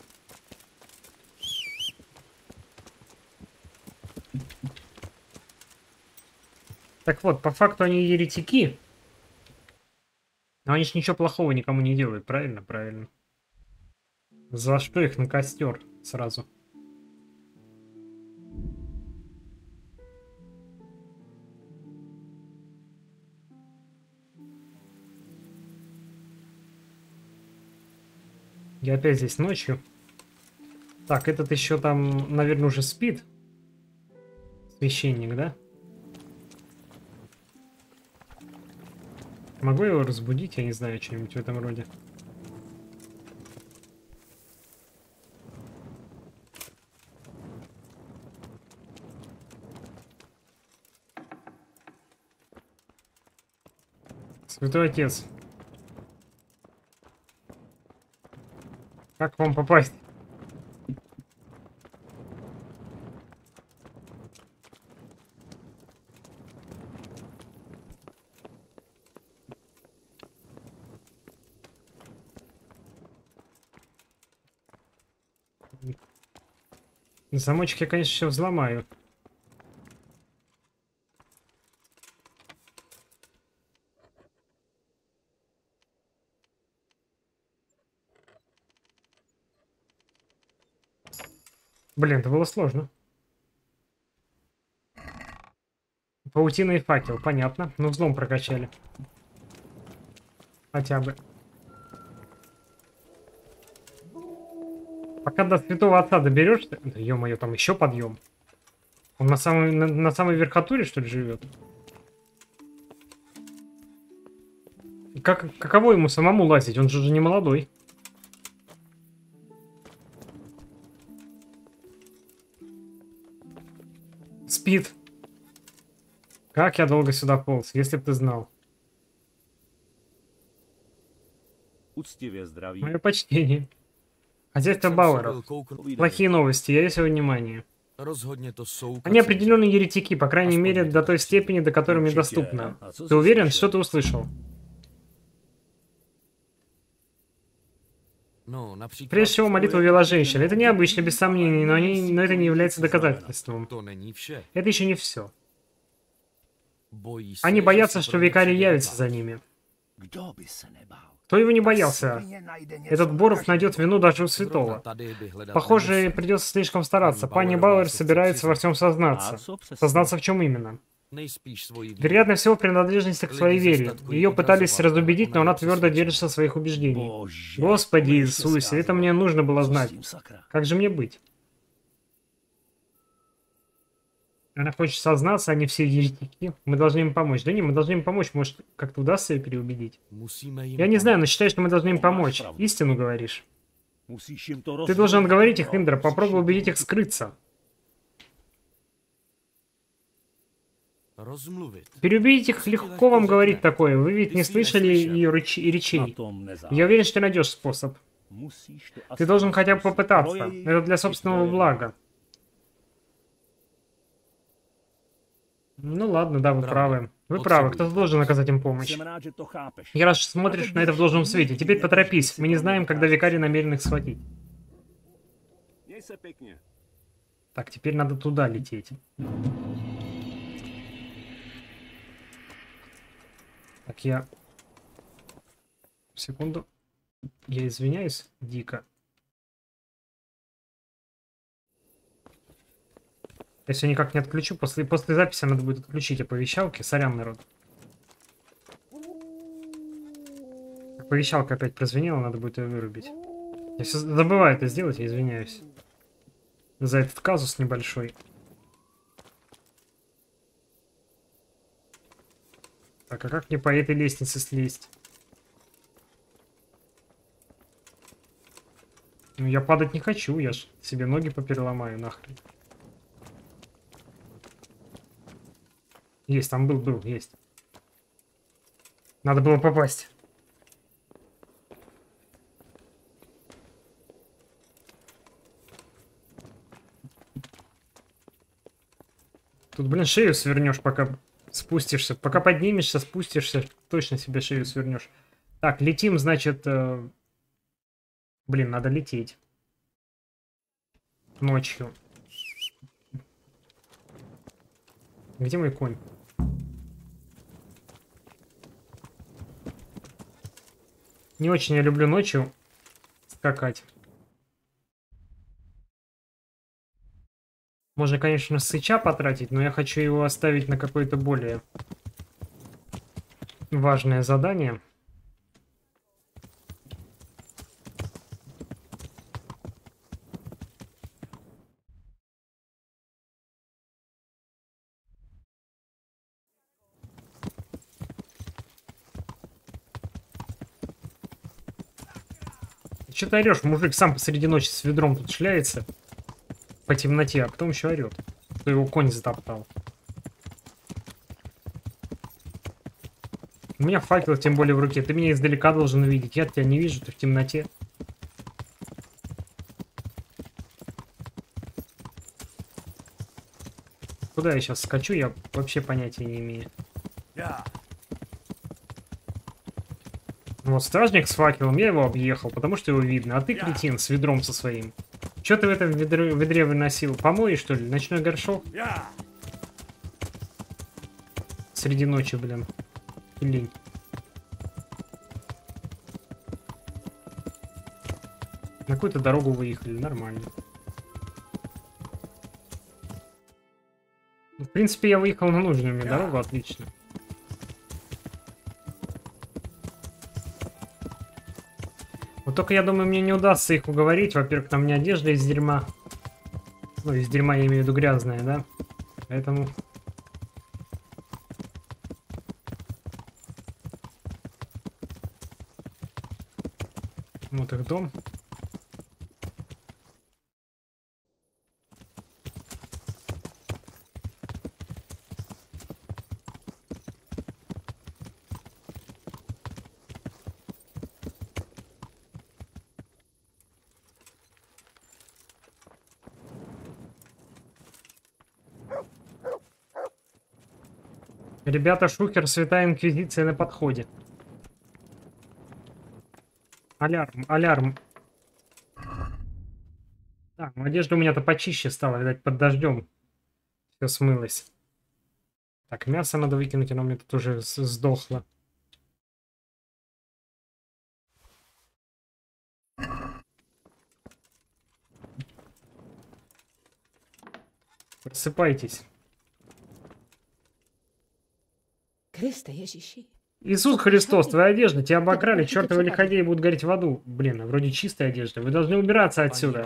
Так вот, по факту они еретики. Но они ж ничего плохого никому не делают, правильно? Правильно. За что их на костер сразу? Я опять здесь ночью. Так, этот еще там, наверное, уже спит. Священник, да? Могу его разбудить? Я не знаю, что-нибудь в этом роде. Святой Отец. Как вам попасть? Замочек я, конечно, еще взломаю. Блин, это было сложно. Паутина и факел, понятно. Ну, взлом прокачали. Хотя бы. Пока до Святого Отца доберешься... Да, ё-моё, там еще подъем. Он на самой верхотуре, что ли, живет? И каково ему самому лазить? Он же уже не молодой. Спит. Как я долго сюда полз, если б ты знал. Мое почтение. Хозяйство Бауэров. Плохие новости, я весь его внимание. Они определенно еретики, по крайней мере, до той степени, до которой мне доступно. Ты уверен, что ты услышал? Прежде всего, молитву вела женщина. Это необычно, без сомнений, но это не является доказательством. Это еще не все. Они боятся, что викарий явится за ними. Кто его не боялся? Этот Боров найдет вину даже у святого. Похоже, придется слишком стараться. Пани Бауэр собирается во всем сознаться. Сознаться в чем именно? Вероятно всего, принадлежность к своей вере. Ее пытались разубедить, но она твердо держится своих убеждений. Господи Иисусе, это мне нужно было знать. Как же мне быть? Она хочет сознаться, они все еретики. Мы должны им помочь. Да не, мы должны им помочь. Может, как-то удастся ее переубедить. Я не знаю, но считаю, что мы должны им помочь. Истину говоришь. Ты должен отговорить их, Индра. Попробуй убедить их скрыться. Переубедить их легко вам говорить такое. Вы ведь не слышали ее речей. Я уверен, что ты найдешь способ. Ты должен хотя бы попытаться. Это для собственного блага. Ну ладно, да, вы правы. Вы правы, кто-то должен оказать им помощь. Я рад, что смотришь на это в должном свете. Теперь поторопись. Мы не знаем, когда викарий намерен их схватить. Так, теперь надо туда лететь. Так, я... Секунду. Я извиняюсь, дико. Если я никак не отключу, после записи надо будет отключить оповещалки. Сорян, народ. Оповещалка опять прозвенела, надо будет ее вырубить. Я все забываю это сделать, я извиняюсь. За этот казус небольшой. Так, а как мне по этой лестнице слезть? Ну, я падать не хочу, я ж себе ноги попереломаю нахрен. Есть, там был, есть. Надо было попасть. Тут, блин, шею свернешь, пока спустишься. Пока поднимешься, спустишься, точно себе шею свернешь. Так, летим, значит... Блин, надо лететь. Ночью. Где мой конь? Не очень я люблю ночью скакать. Можно, конечно, сыча потратить, но я хочу его оставить на какое-то более важное задание. Че ты орешь? Мужик сам посреди ночи с ведром тут шляется по темноте, а потом еще орет, что его конь затоптал. У меня факел, тем более, в руке. Ты меня издалека должен увидеть. Я тебя не вижу, ты в темноте. Куда я сейчас скачу, я вообще понятия не имею. Вот стражник с факелом, я его объехал, потому что его видно. А ты, кретин, с ведром со своим. Че ты в этом ведре выносил? Помои, что ли? Ночной горшок? Среди ночи, блин. Лень. На какую-то дорогу выехали, нормально. В принципе, я выехал на нужную мне дорогу, отлично. Вот только, я думаю, мне не удастся их уговорить. Во-первых, там не одежда из дерьма. Ну, из дерьма я имею в виду грязная, да? Поэтому... Вот их дом. Ребята, Шухер, Святая Инквизиция на подходе. Алярм, алярм. Так, ну одежда у меня-то почище стала, видать, под дождем. Все смылось. Так, мясо надо выкинуть, оно у меня тут уже сдохло. Просыпайтесь. Иисус Христос, твоя одежда, тебя обокрали, чертовы лиходеи будут гореть в аду. Блин, а вроде чистая одежда. Вы должны убираться отсюда.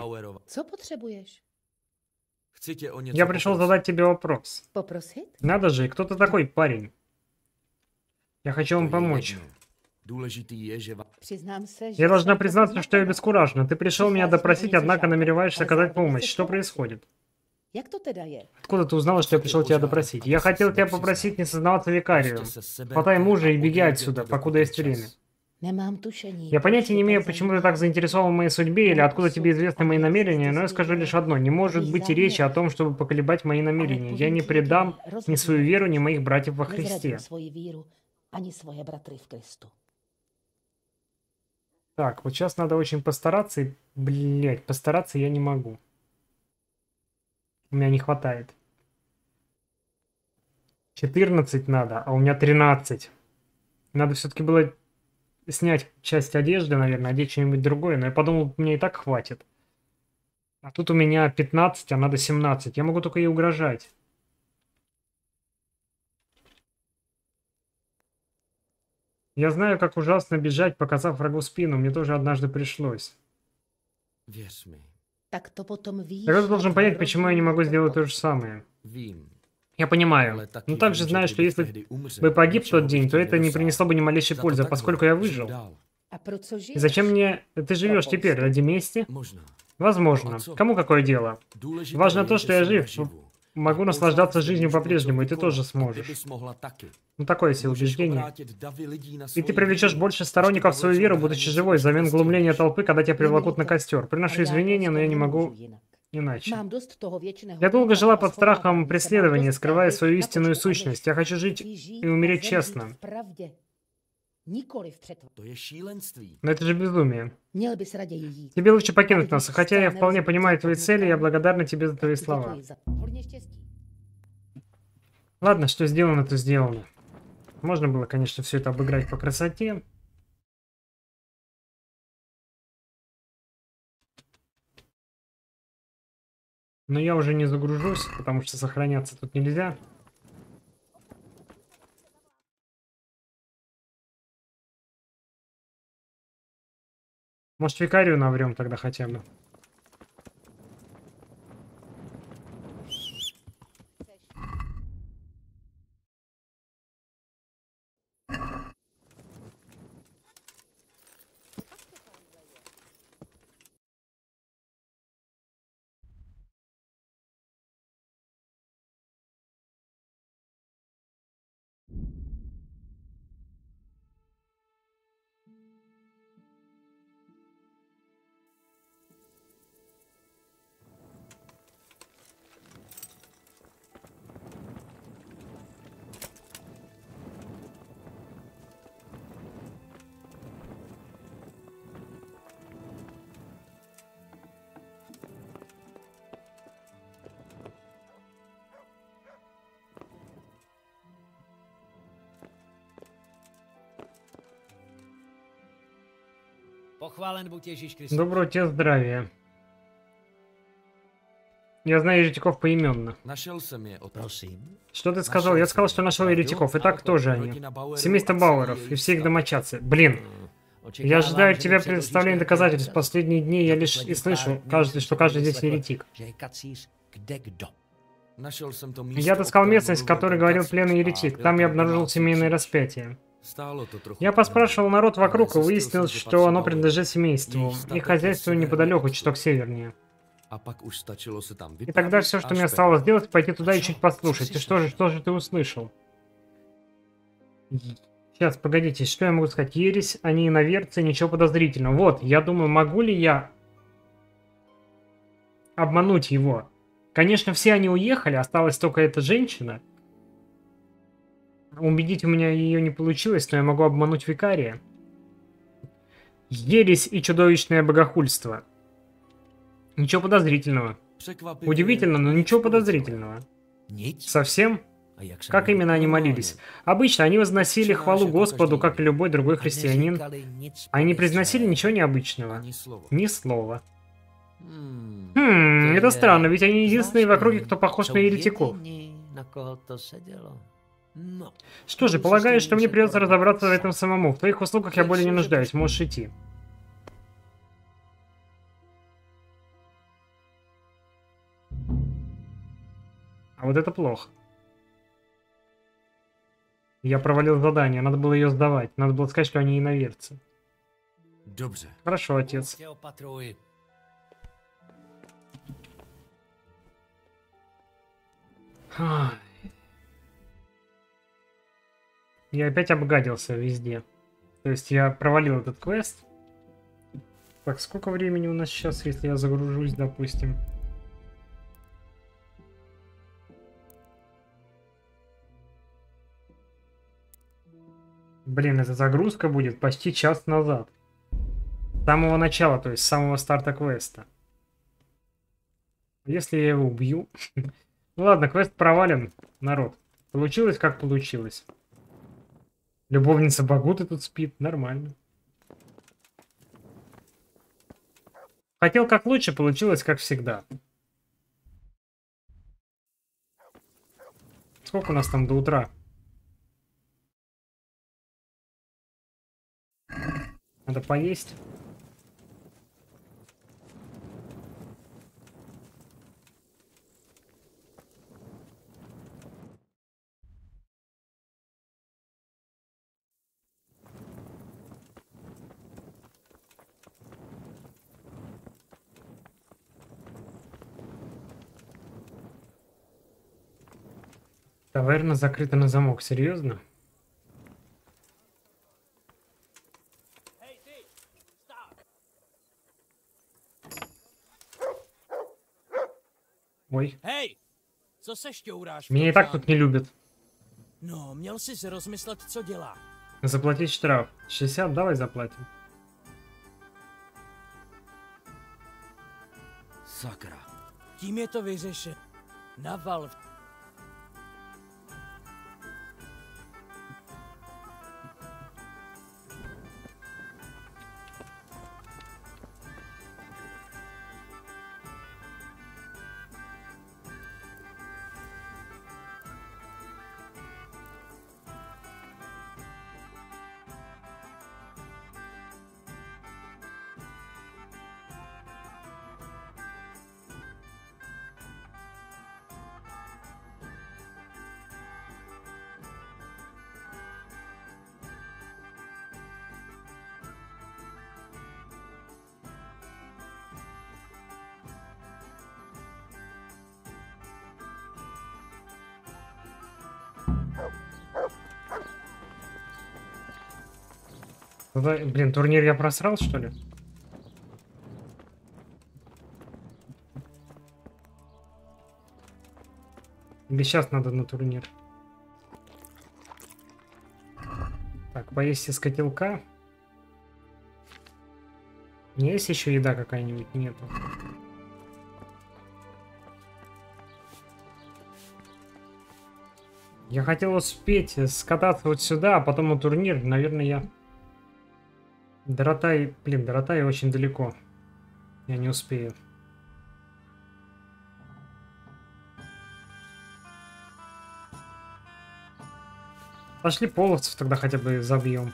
Я пришел задать тебе вопрос. Надо же, кто ты такой, парень? Я хочу вам помочь. Я должна признаться, что я обескуражена. Ты пришел меня допросить, однако намереваешься оказать помощь. Что происходит? Откуда ты узнала, что я пришел тебя допросить? Я хотел тебя попросить не сознаваться викарию. Хватай мужа и беги отсюда, покуда есть время. Я понятия не имею, почему ты так заинтересован в моей судьбе или откуда тебе известны мои намерения, но я скажу лишь одно. Не может быть и речи о том, чтобы поколебать мои намерения. Я не предам ни свою веру, ни моих братьев во Христе. Так, вот сейчас надо очень постараться, и, блять, постараться я не могу. У меня не хватает. 14 надо, а у меня 13. Надо все-таки было снять часть одежды, наверное, одеть что-нибудь другое, но я подумал, мне и так хватит. А тут у меня 15, а надо 17. Я могу только ей угрожать. Я знаю, как ужасно бежать, показав врагу спину. Мне тоже однажды пришлось. Věř mi. Так ты должен понять, почему я не могу сделать то же самое. Vím. Я понимаю. Но также знаю, что если бы погиб в тот день, то это не принесло бы ни малейшей пользы, поскольку я выжил. И зачем мне ты живешь теперь? Ради мести? Возможно. Кому какое дело? Важно то, что я жив. Могу наслаждаться жизнью по-прежнему, и ты тоже сможешь. Ну, такое себе убеждение. И ты привлечешь больше сторонников в свою веру, будучи живой, взамен глумления толпы, когда тебя привлекут на костер. Приношу извинения, но я не могу иначе. Я долго жила под страхом преследования, скрывая свою истинную сущность. Я хочу жить и умереть честно. Но это же безумие. Тебе лучше покинуть нас, хотя я вполне понимаю твои цели, я благодарна тебе за твои слова. Ладно, что сделано, то сделано. Можно было, конечно, все это обыграть по красоте. Но я уже не загружусь, потому что сохраняться тут нельзя. Может, викарию наврем тогда хотя бы. Доброго тебе здравия. Я знаю еретиков поименно. Что ты сказал? Я сказал, что нашел еретиков. Итак, кто же они? Семейство Бауэров и все их домочадцы. Блин. Я ожидаю от тебя предоставления доказательств. В последние дни я лишь и слышу, что каждый здесь еретик. Я отыскал местность, в которой говорил пленный еретик. Там я обнаружил семейное распятие. Я поспрашивал народ вокруг и выяснил, что оно принадлежит семейству. Их хозяйство неподалеку, чуток севернее. И тогда все, что мне осталось сделать, пойти туда и чуть послушать. И что же ты услышал? Сейчас, погодите, что я могу сказать? Ересь, они иноверцы, ничего подозрительного. Вот, я думаю, могу ли я обмануть его? Конечно, все они уехали, осталась только эта женщина. Убедить у меня ее не получилось, но я могу обмануть викария. Ересь и чудовищное богохульство. Ничего подозрительного. Удивительно, но ничего подозрительного. Совсем? Как именно они молились? Обычно они возносили хвалу Господу, как и любой другой христианин. Они не произносили ничего необычного. Ни слова. Это странно, ведь они единственные в округе, кто похож на еретиков. Что же, полагаю, что мне придется разобраться в этом самому. В твоих услугах я более не нуждаюсь, можешь идти. А вот это плохо. Я провалил задание, надо было ее сдавать. Надо было сказать, что они иноверцы. Хорошо, отец. Я опять обгадился везде. То есть я провалил этот квест. Так, сколько времени у нас сейчас, если я загружусь, допустим? Блин, эта загрузка будет почти час назад. С самого начала, то есть с самого старта квеста. Если я его убью... Ну ладно, квест провален, народ. Получилось, как получилось. Любовница Багуты тут спит, нормально. Хотел как лучше, получилось как всегда. Сколько у нас там до утра? Надо поесть. Таверна закрыта на замок, серьезно? Ой, Hej, co se šťouráš v меня tom и так тут zámku? не любят. No, měl jsi si rozmyslet, co dělá. Заплатить штраф. 60, давай заплатим. Sakra. Tím je to vyřešen. Naval. Блин, турнир я просрал, что ли? Или сейчас надо на турнир? Так, поесть из котелка. У меня есть еще еда какая-нибудь? Нету. Я хотел успеть скататься вот сюда, а потом на турнир. Наверное, я... Доротай... Блин, Доротай очень далеко. Я не успею. Пошли половцев тогда хотя бы забьем.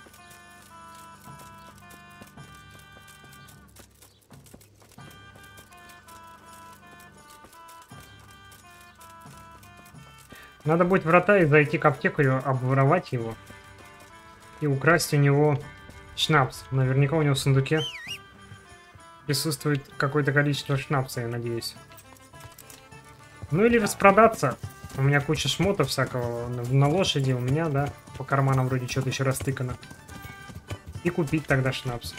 Надо будет врата и зайти к аптекарю, обворовать его. И украсть у него шнапс. Наверняка у него в сундуке присутствует какое-то количество шнапса, я надеюсь. Ну или распродаться. У меня куча шмота всякого на лошади, у меня, да, по карманам вроде что-то еще растыкано. И купить тогда шнапс.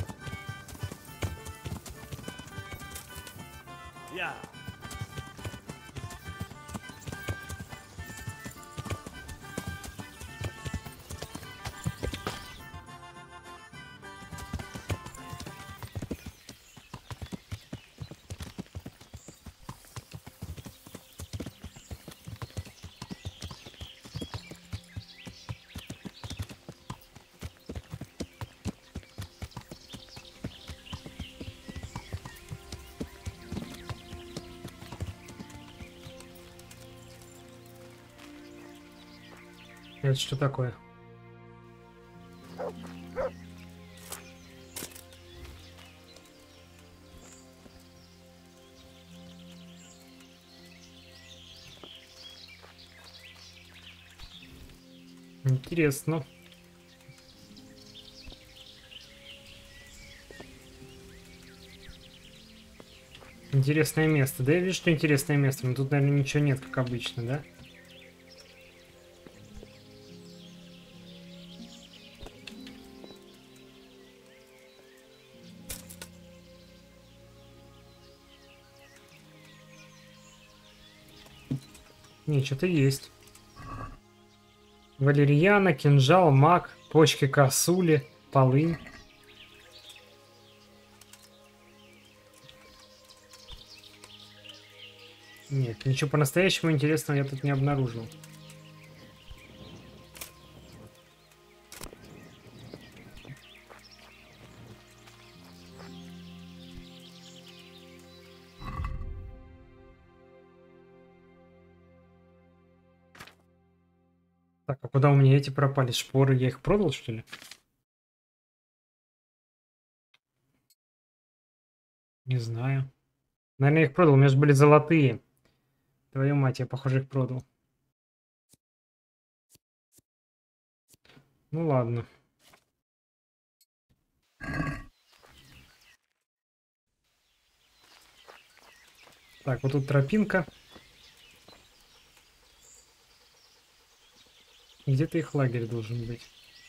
Это что такое? Интересно. Интересное место. Да, я вижу, что интересное место, но тут, наверное, ничего нет, как обычно, да? Не, что-то есть. Валерьяна, кинжал, маг, почки косули, полынь. Нет, ничего по-настоящему интересного я тут не обнаружил. Так, а куда у меня эти пропали? Шпоры, я их продал, что ли? Не знаю. Наверное, я их продал, у меня же были золотые. Твою мать, я, похоже, их продал. Ну ладно. Так, вот тут тропинка. Где-то их лагерь должен быть.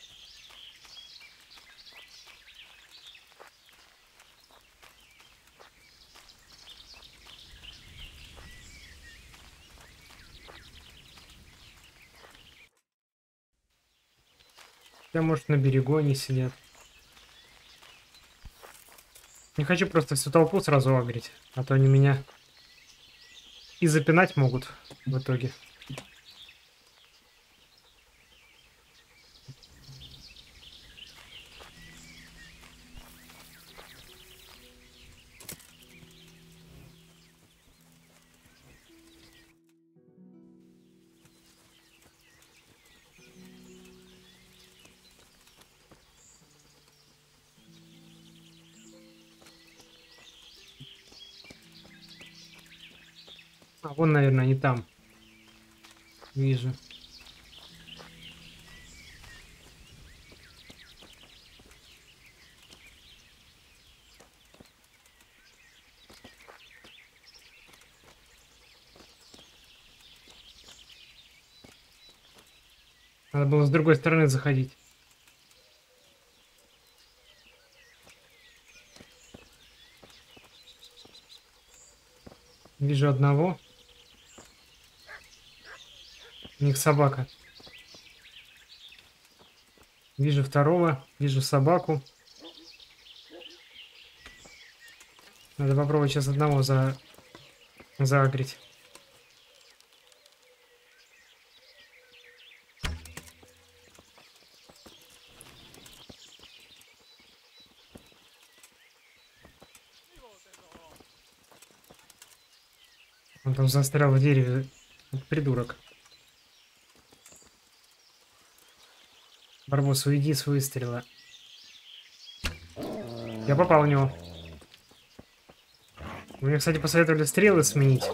Я, может, на берегу они сидят. Не хочу просто всю толпу сразу агрить, а то они меня и запинать могут в итоге. А вон, наверное, они там. Вижу. Надо было с другой стороны заходить. Вижу одного. У них собака. Вижу второго. Вижу собаку. Надо попробовать сейчас одного заагрить. Он там застрял в дереве. Вот придурок. Барбос, уйди с выстрела. Я попал в него. Мне, кстати, посоветовали стрелы сменить.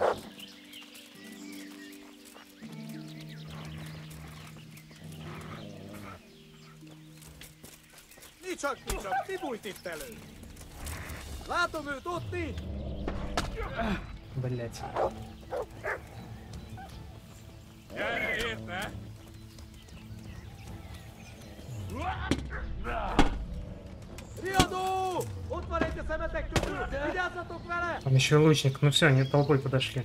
Блять. Там еще и лучник. Ну все, они толпой подошли.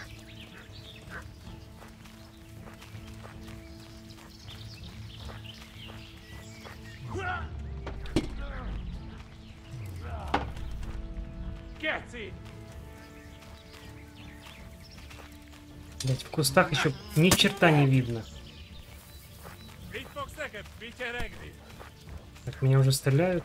Блять, в кустах еще ни черта не видно. Так, меня уже стреляют.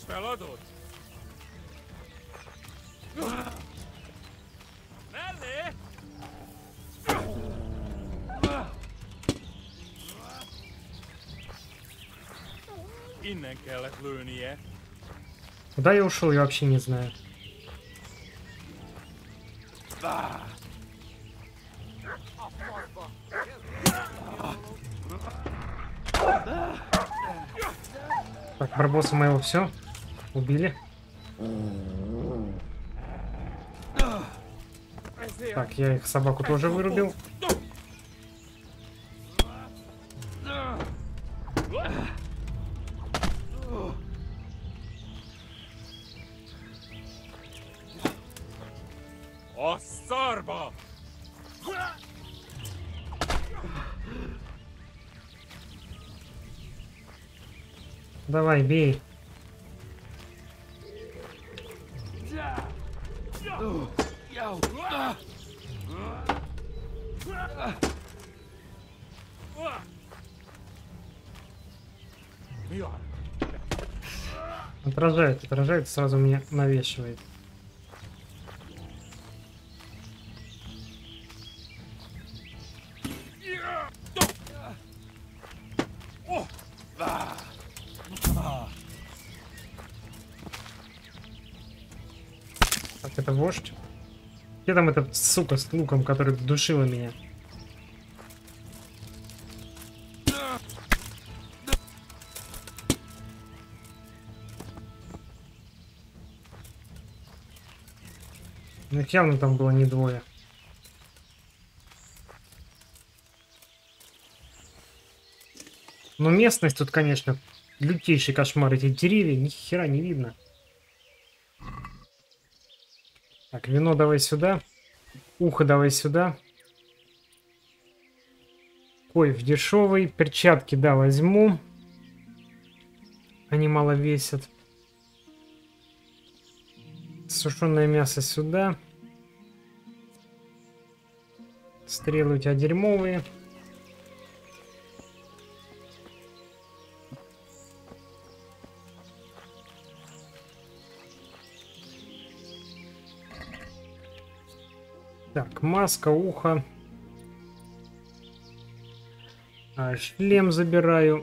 Куда я ушел, я вообще не знаю. Так, барбоса моего все убили. Так, я их собаку тоже вырубил. Давай, бей. Отражает, сразу меня навешивает. Так, это вождь. Где там эта сука с луком, которая душила меня? Ну их явно там было не двое. Но местность тут, конечно, лютейший кошмар. Эти деревья, ни хера не видно. Так, вино давай сюда. Ухо давай сюда. Кофе дешевый. Перчатки, да, возьму. Они мало весят. Сушеное мясо сюда. Стрелы у тебя дерьмовые. Так, маска, ухо. Шлем забираю.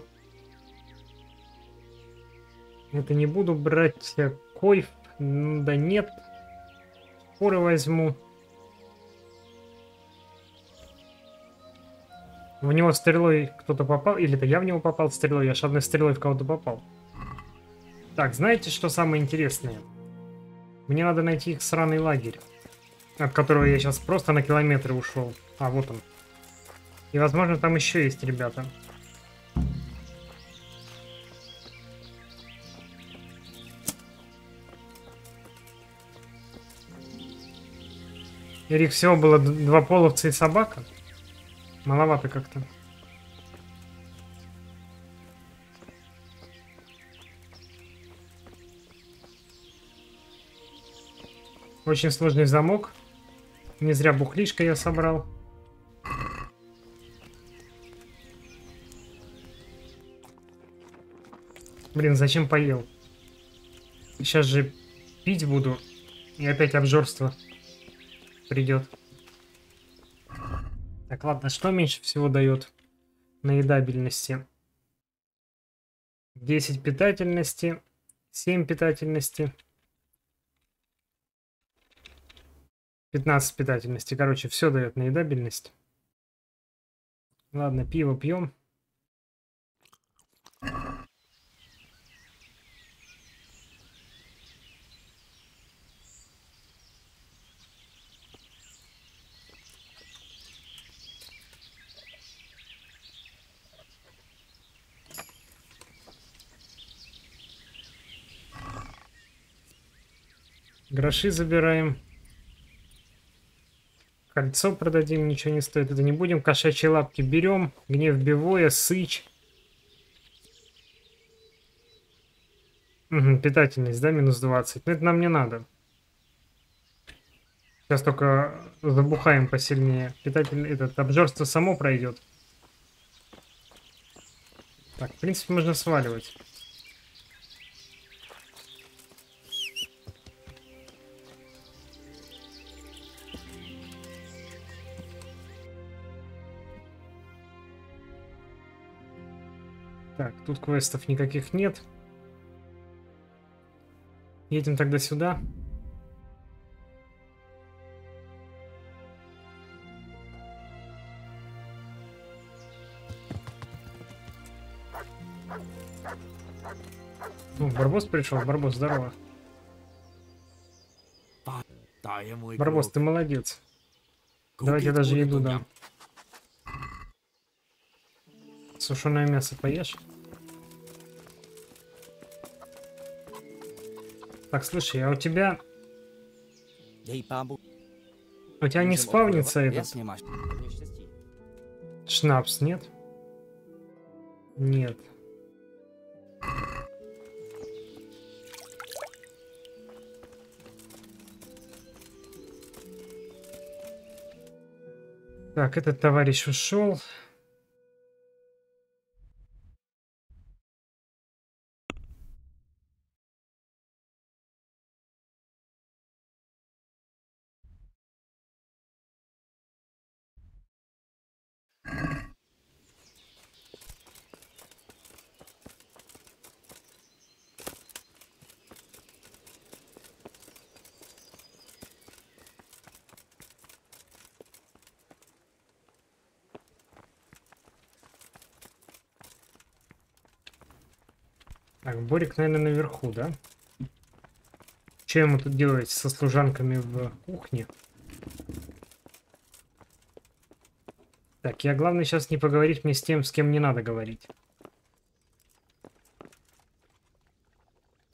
Это не буду брать. Койф. Да нет. Шпоры возьму. В него стрелой кто-то попал. Или это я в него попал стрелой. Я ж одной стрелой в кого-то попал. Так, знаете, что самое интересное? Мне надо найти их сраный лагерь. От которого я сейчас просто на километры ушел. А, вот он. И, возможно, там еще есть ребята. Или их всего было два половца и собака? Маловато как-то. Очень сложный замок. Не зря бухлишко я собрал. Блин, зачем поел? Сейчас же пить буду. И опять обжорство придет. Так, ладно, что меньше всего дает наедабельности? 10 питательности, 7 питательности, 15 питательности. Короче, все дает наедабельность. Ладно, пиво пьем. Гроши забираем. Кольцо продадим, ничего не стоит. Это не будем. Кошачьи лапки берем. Гнев Бивоя, сыч. Угу, питательность, да, минус 20. Но это нам не надо. Сейчас только забухаем посильнее. Питательный, этот обжорство само пройдет. Так, в принципе, можно сваливать. Так, тут квестов никаких нет. Едем тогда сюда. Ну, Барбос пришел. Барбос, здорово. Барбос, ты молодец. Давайте даже еду дам. Сушеное мясо поешь. Так, слушай, а у тебя... У тебя не спавнится этот... Шнапс, нет? Нет. Так, этот товарищ ушел. Так, Борик, наверное, наверху, да? Что ему тут делать со служанками в кухне? Так, я главное сейчас не поговорить мне с тем, с кем не надо говорить.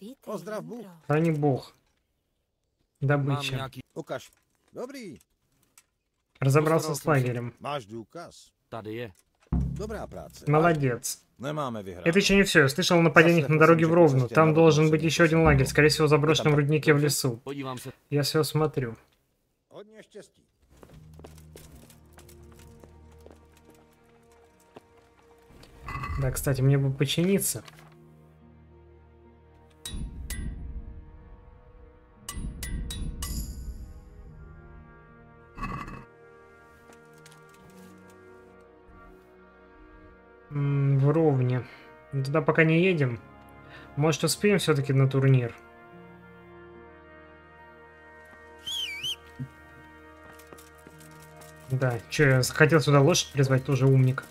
Pozdrav Bůh. Храни бог. Mám Добыча. nějaký... Ukaž. Dobrý. Разобрался с лагерем. Máš důkaz? Tady je. Dobrá práce. Молодец. Неmáme vyhrát. Это еще не все. Я слышал о нападениях на дороге в Ровну. Там должен быть еще один лагерь, скорее всего, в заброшенном руднике в лесу. Podívám se. Я все осмотрю. Hodně štěstí. Да, кстати, мне бы починиться. В Ровне. Ну, туда пока не едем. Может, успеем все-таки на турнир? Да, что, я хотел сюда лошадь призвать, тоже умник.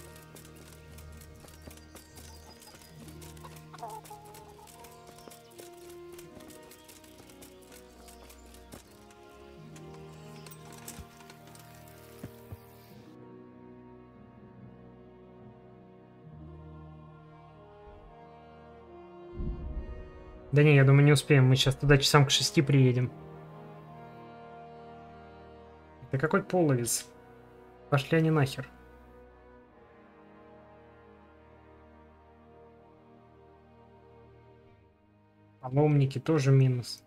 Да не, я думаю, не успеем. Мы сейчас туда часам к 6 приедем. Да какой половец? Пошли они нахер. Паломники тоже минус.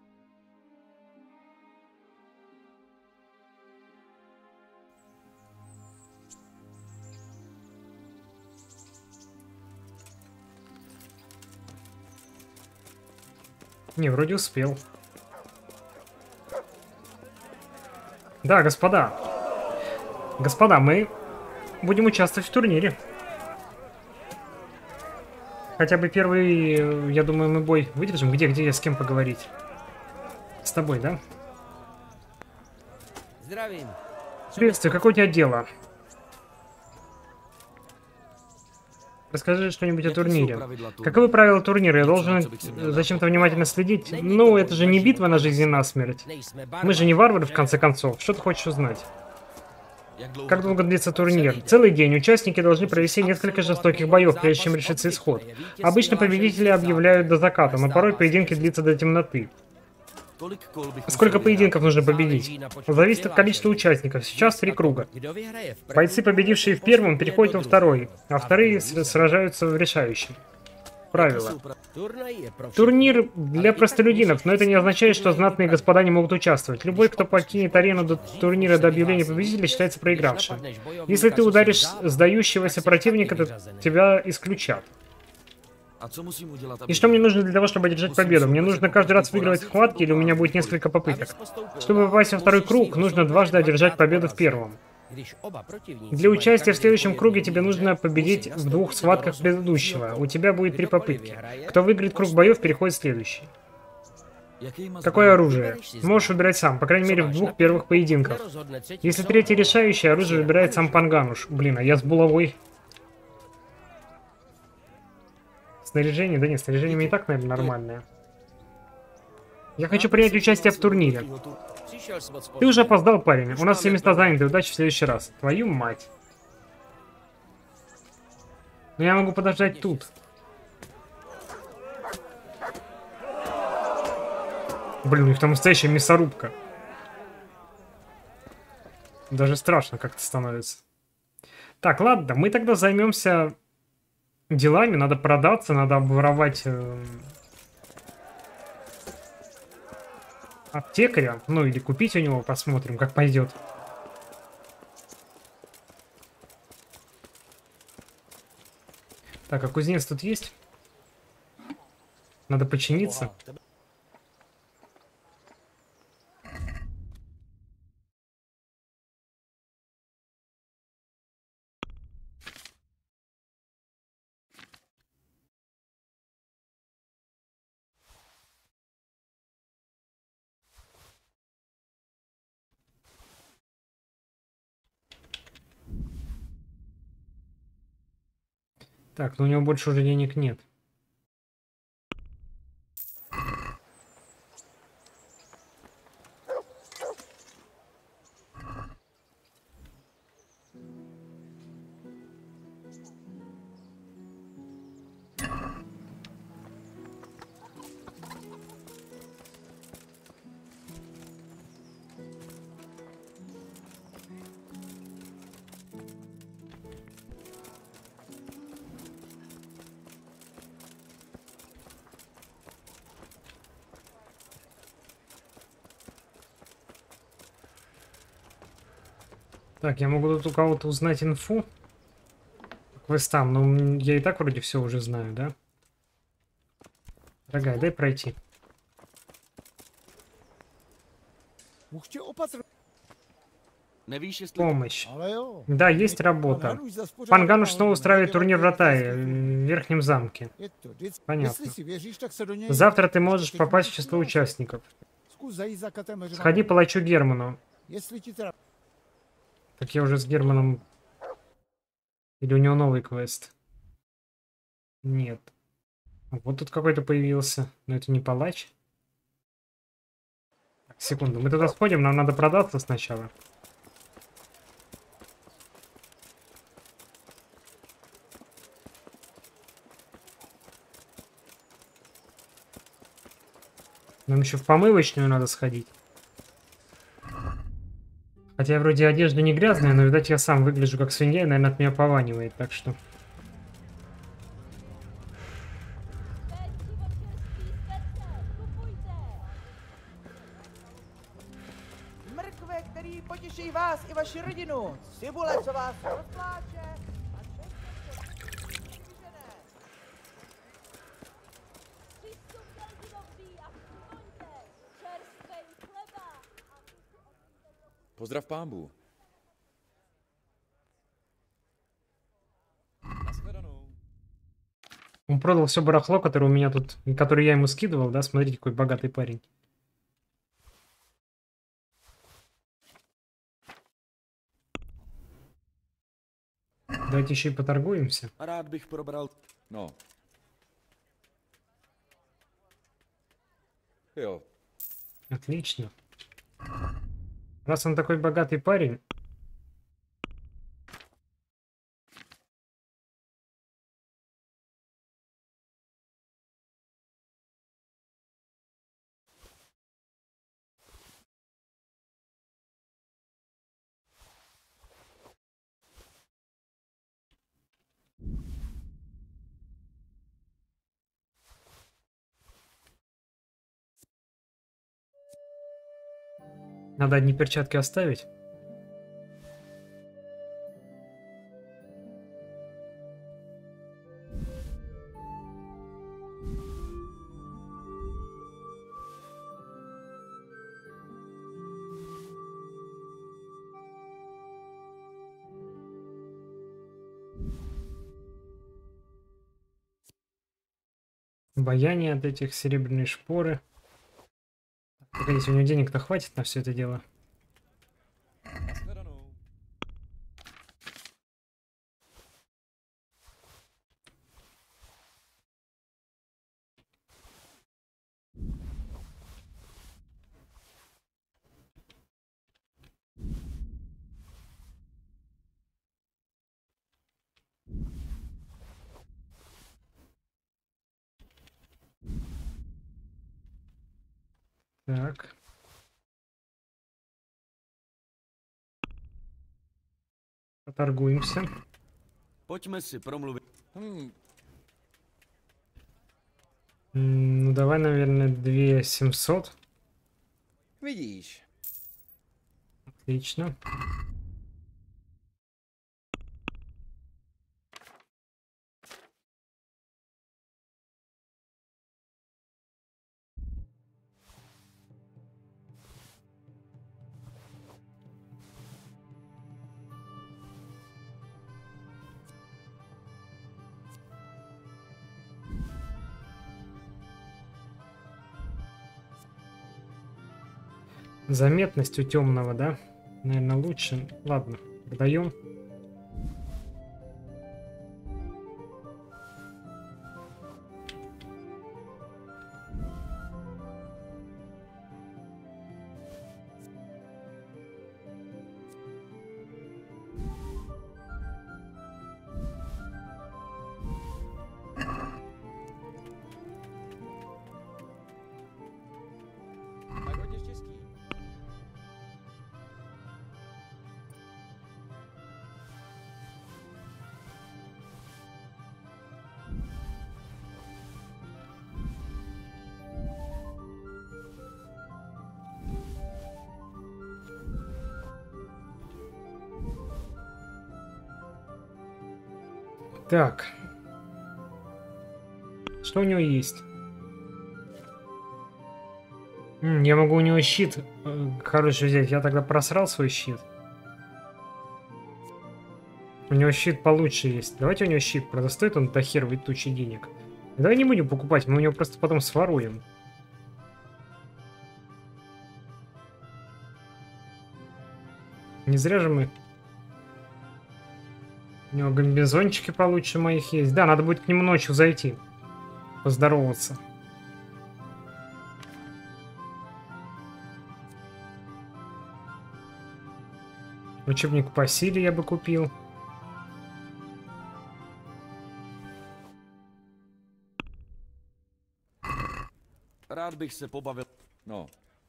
Не, вроде успел. Да, господа. Господа, мы будем участвовать в турнире. Хотя бы первый, я думаю, мы бой выдержим. Где с кем поговорить? С тобой, да? Zdravím. Приветствую, какое у тебя дело? Расскажи что-нибудь о турнире. Каковы правила турнира? Я должен зачем-то внимательно следить? Ну, это же не битва на жизнь и на смерть. Мы же не варвары, в конце концов. Что ты хочешь узнать? Как долго длится турнир? Целый день. Участники должны провести несколько жестоких боев, прежде чем решится исход. Обычно победители объявляют до заката, но порой поединки длятся до темноты. Сколько поединков нужно победить? Зависит от количества участников. Сейчас 3 круга. Бойцы, победившие в первом, переходят во второй, а вторые сражаются в решающем. Правила. Турнир для простолюдинов, но это не означает, что знатные господа не могут участвовать. Любой, кто покинет арену до турнира до объявления победителя, считается проигравшим. Если ты ударишь сдающегося противника, то тебя исключат. И что мне нужно для того, чтобы одержать победу? Мне нужно каждый раз выигрывать схватки или у меня будет несколько попыток? Чтобы попасть во второй круг, нужно дважды одержать победу в первом. Для участия в следующем круге тебе нужно победить в 2 схватках предыдущего. У тебя будет 3 попытки. Кто выиграет круг боев, переходит в следующий. Какое оружие? Можешь выбирать сам, по крайней мере в 2 первых поединках. Если третий решающий, оружие выбирает сам Пангануш. Блин, а я с булавой. Снаряжение? Да нет, снаряжение мне и так, наверное, нормальное. Я хочу принять участие в турнире. Ты уже опоздал, парень. У нас все места заняты. Удачи в следующий раз. Твою мать. Но я могу подождать тут. Блин, у них там настоящая мясорубка. Даже страшно как-то становится. Так, ладно, мы тогда займемся делами. Надо продаться, надо обворовать аптекаря. Ну или купить у него, посмотрим, как пойдет. Так, а кузнец тут есть? Надо починиться. Так, но у него больше уже денег нет. Так, я могу тут у кого-то узнать инфу. Квестам, но я и так вроде все уже знаю, да? Дорогая, дай пройти. Už tě opatrně. Nevíš, jestli... Помощь. Ale jo. Да, есть Pan работа. Hanuš zaspořádá Пан Гануш náhodou снова устраивает nějaké турнир в velké Ротае, festivaly. в Верхнем замке. Je to vždycky. Понятно. Jestli si věříš, tak se do něj... Завтра ты можешь попасть в число участников. Zkus zajít za katem Heřmanem. Сходи палачу Герману. Jestli ti teda... Так я уже с Германом... Или у него новый квест? Нет. Вот тут какой-то появился. Но это не палач. Так, секунду, мы туда сходим, нам надо продаться сначала. Нам еще в помывочную надо сходить. Хотя вроде одежда не грязная, но, видать, я сам выгляжу как свинья, и, наверное, от меня пованивает, так что... Mrkve, který potěší vás i vaši rodinu. Cibule, co vás rozpláče. A všechno, co vyžené. Přistupte dobrý a přivoňte čerstvej chleba a my si odvíte do Pozdrav pámbu. Naschledanou. Он продал все барахло, которое у меня тут, которое я ему скидывал, да, смотрите, какой богатый парень. Давайте еще и поторгуемся. Rád bych probral... No. Jo. Отлично. Раз он такой богатый парень... Надо одни перчатки оставить. Обаяние от этих серебряные шпоры. Погодите, у него денег-то хватит на все это дело. Naschledanou. Так. Поторгуемся. Pojďme si promluvit. Ну давай, наверное, 2700. Vidíš. Отлично. Заметность у темного, да? Наверное, лучше. Ладно, продаем. Tak hodně štěstí. Так. Что у него есть? Я могу у него щит хороший взять. Я тогда просрал свой щит. У него щит получше есть. Давайте у него щит. Правда, стоит он до херовой тучи денег. Давай не будем покупать, мы у него просто потом своруем. Не зря же мы... У него комбинезончики получше моих есть. Да, надо будет к нему ночью зайти. Поздороваться. Учебник по силе я бы купил. Rád bych se pobavil. No,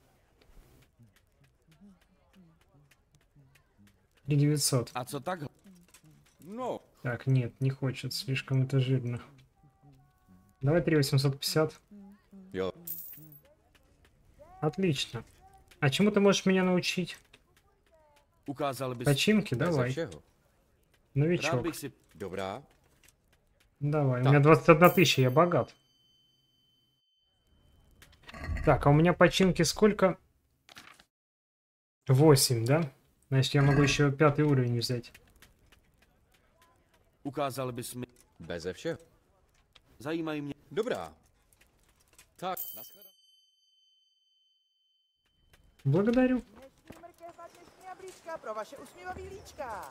3900. A co tak? no, Так, нет, не хочет. Слишком это жирно. Давай 3850. jo. Отлично. А чему ты можешь меня научить? Ukázal bys... Починки? Beze Давай. všeho. Rád Новичок. bych si... Dobrá. Давай. У Так. меня 21 тысяча, я богат. Так, а у меня починки сколько? 8, да? Значит, я могу еще 5 уровень взять. Ukázal bys mi... Beze všeho. Zajímají mě... Dobrá. Tak, nashledanou. Благодарю. Dnešní mrkev a dnešní jablíčka pro vaše usměvavý líčka.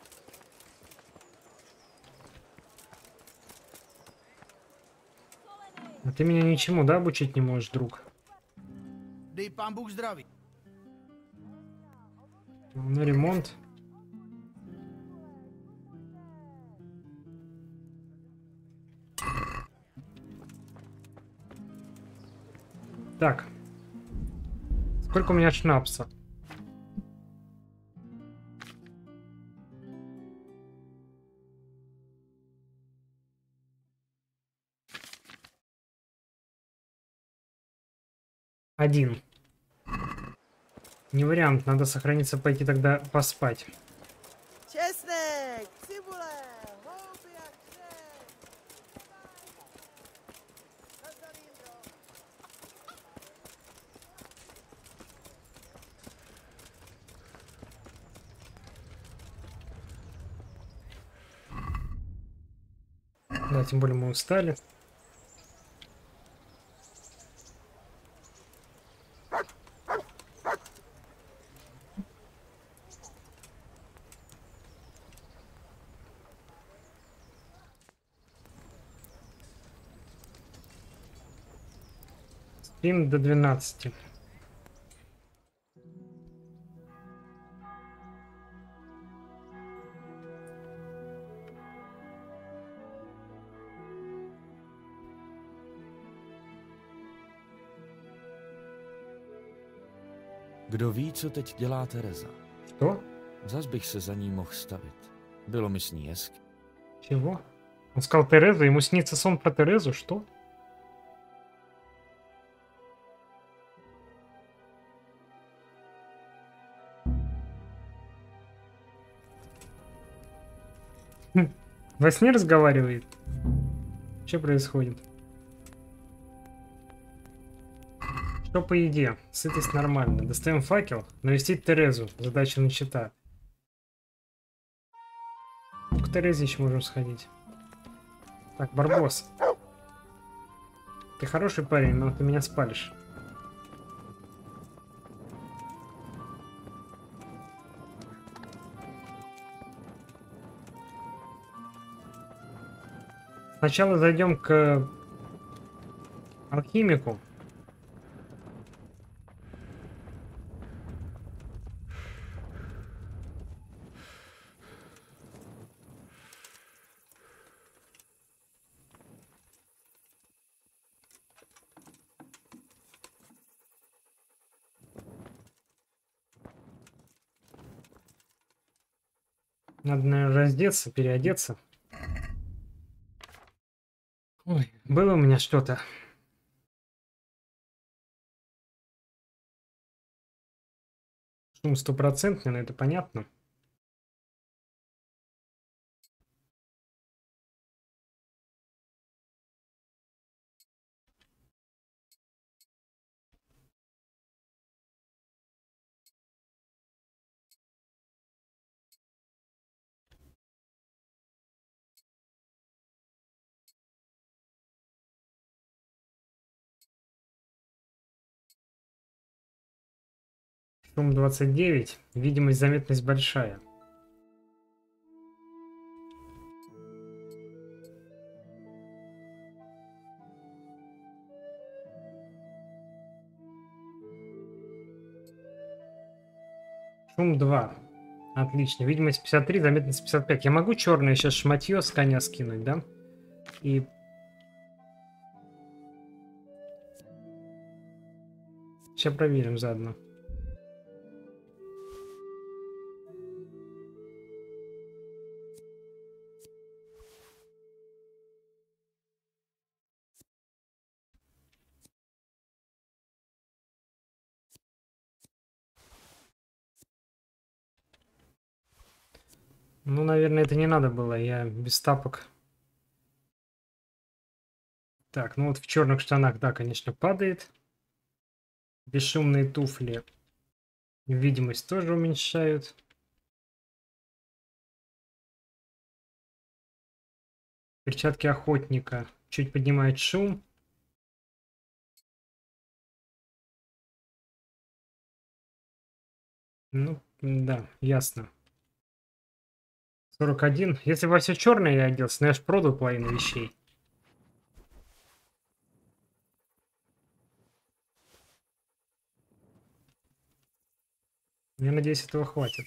А ты меня ничему, да, обучить не можешь, друг? Dej pán Bůh zdraví. На ремонт. Так. Сколько у меня шнапса? Один. Не вариант, надо сохраниться, пойти тогда поспать. Česnek, cibule, houby a křek. Nazdar, Jindro. Да, тем более мы устали. Стрим до 12. Kdo ví, co teď dělá Tereza? Что? Zas bych se za ní mohl stavit. Bylo mi s ní hezky. Чего? Он сказал Терезу, ему снится сон про Терезу, что? Во сне разговаривает? Что происходит? Что по еде? Сытость нормально. Достаем факел. Навестить Терезу. Задача начата. К Терезе еще можем сходить. Так, Барбос. Ты хороший парень, но ты меня спалишь. Сначала зайдем к алхимику. Надо, наверное, раздеться, переодеться. Ой, было у меня что-то. Шум стопроцентный, но это понятно. Шум 29. Видимость, заметность большая. Шум 2. Отлично. Видимость 53, заметность 55. Я могу черное сейчас шматье с коня скинуть, да? И... Сейчас проверим заодно. Ну, наверное, это не надо было. Я без тапок. Так, ну вот в черных штанах, да, конечно, падает. Бесшумные туфли. Видимость тоже уменьшают. Перчатки охотника. Чуть поднимает шум. Ну, да, ясно. 41. Если во все черное я оделся, ну я ж продал половину вещей. Я надеюсь, этого хватит.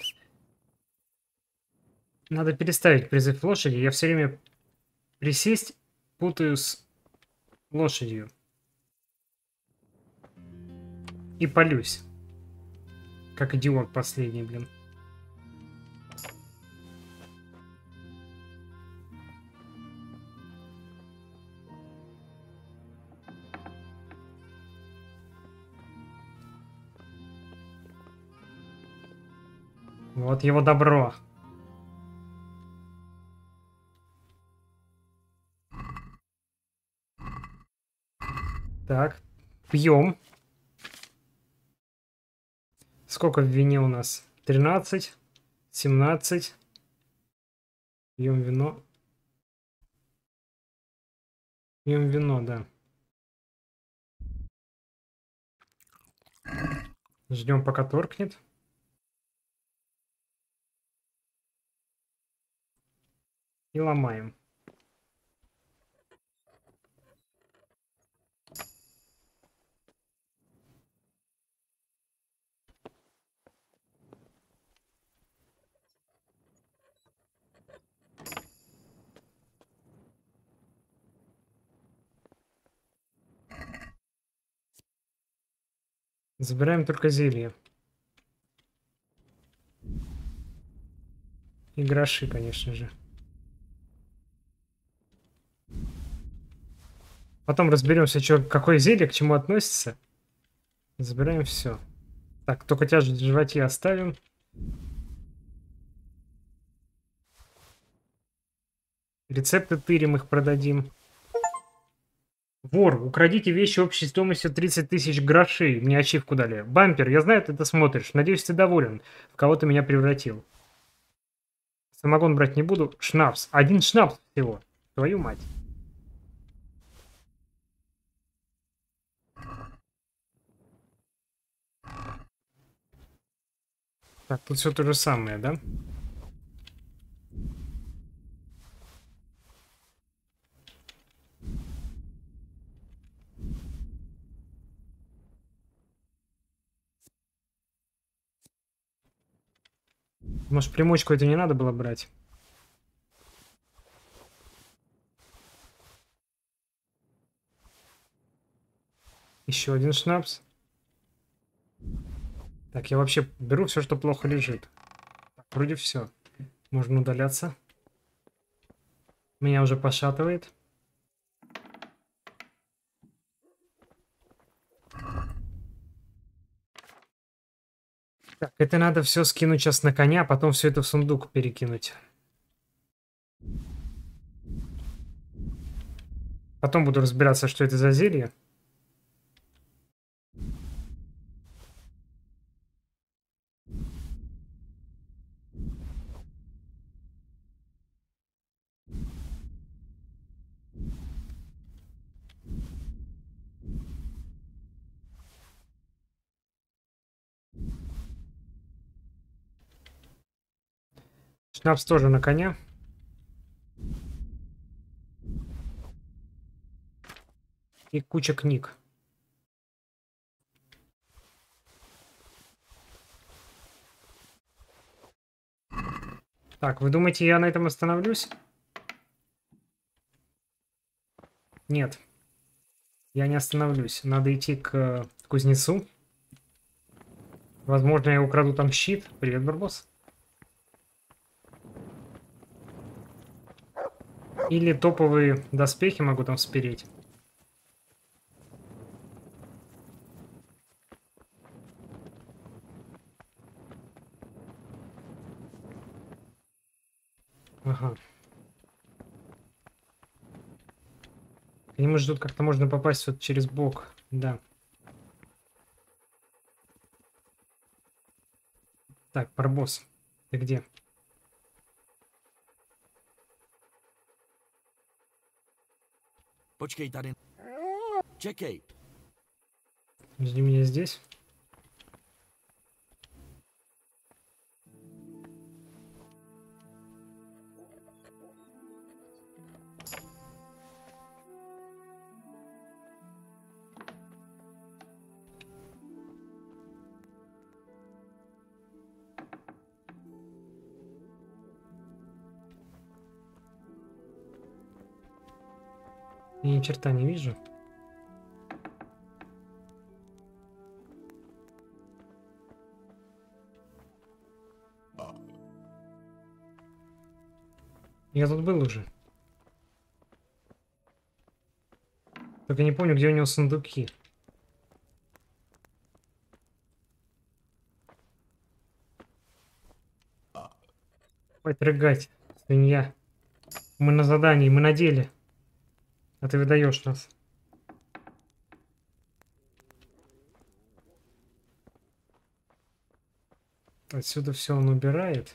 Надо переставить призыв лошади. Я все время присесть путаю с лошадью. И полюсь. Как идиот последний, блин. Вот его добро. Так, пьем. Сколько в вине у нас? 13, 17. Пьем вино. Пьем вино, да. Ждем, пока торкнет. И ломаем. Забираем только зелье. И гроши, конечно же. Потом разберемся, какое зелье к чему относится. Забираем все. Так, только тяжесть в животе оставим. Рецепты тырим, их продадим. Вор, украдите вещи общей стоимостью 30 тысяч грошей. Мне ачивку дали. Бампер, я знаю, ты это смотришь. Надеюсь, ты доволен. В кого ты меня превратил. Самогон брать не буду. Шнапс. Один шнапс всего. Твою мать. Так, тут все то же самое, да? Может, примочку это не надо было брать? Еще один шнапс. Так, я вообще беру все, что плохо лежит. Так, вроде все. Можно удаляться. Меня уже пошатывает. Так, это надо все скинуть сейчас на коня, а потом все это в сундук перекинуть. Потом буду разбираться, что это за зелье. Шнапс тоже на коня. И куча книг. Так, вы думаете, я на этом остановлюсь? Нет. Я не остановлюсь. Надо идти к кузнецу. Возможно, я украду там щит. Привет, Барбос. Или топовые доспехи могу там спереть. Ага. К нему ждут, как-то можно попасть вот через бок. Да. Так, Барбос, ты где? Počkej tady. Čekej. Жди меня здесь. Я ни черта не вижу. Я тут был уже. Только не помню, где у него сундуки. Хватит рыгать, свинья. Мы на задании, мы на деле. А ты выдаешь нас. Отсюда все он убирает.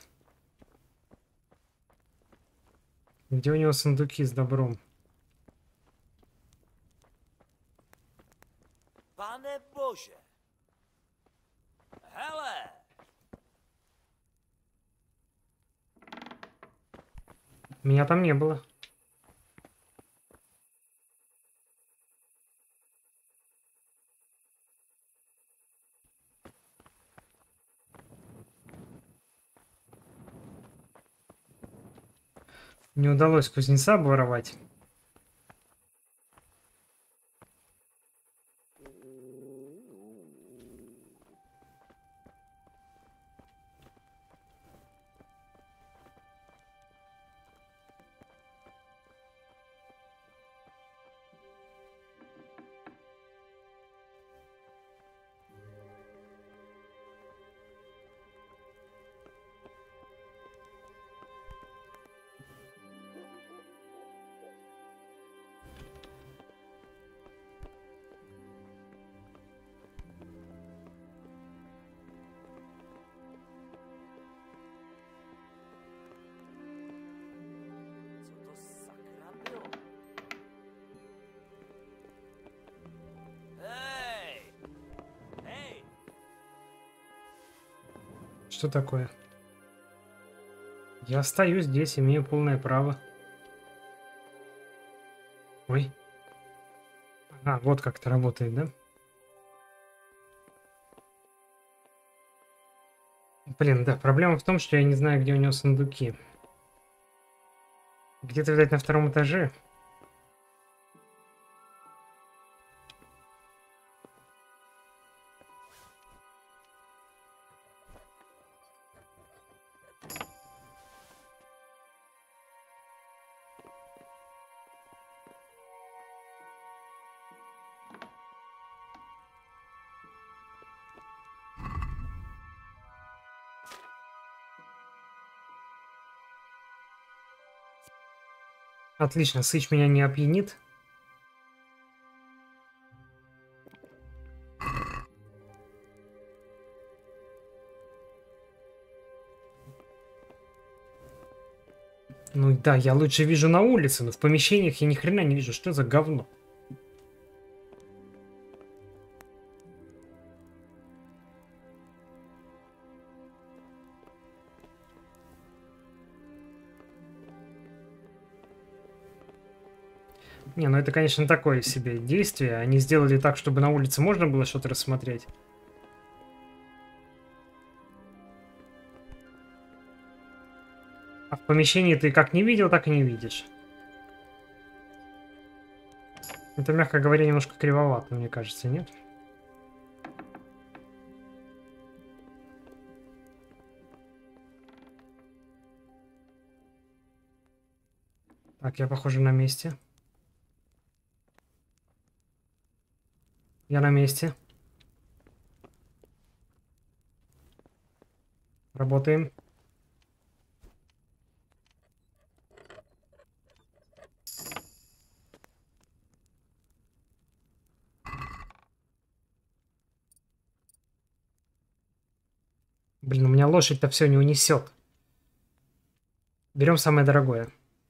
Где у него сундуки с добром? Pane Bože. Hele. Меня там не было. Не удалось кузнеца обворовать. Co to sakra bylo? Hej! Hej! Что такое? Я остаюсь здесь, имею полное право. Ой. А, вот как это работает, да? Блин, да, проблема в том, что я не знаю, где у него сундуки. Где-то, видать, на втором этаже. Отлично, Сыч меня не опьянит. Ну да, я лучше вижу на улице, но в помещениях я ни хрена не вижу. Что за говно? Не, ну это, конечно, такое себе действие. Они сделали так, чтобы на улице можно было что-то рассмотреть. А в помещении ты как не видел, так и не видишь. Это, мягко говоря, немножко кривовато, мне кажется, нет? Так, я, похоже, на месте. Я на месте. Работаем. Блин, у меня лошадь-то все не унесет. Берем самое дорогое.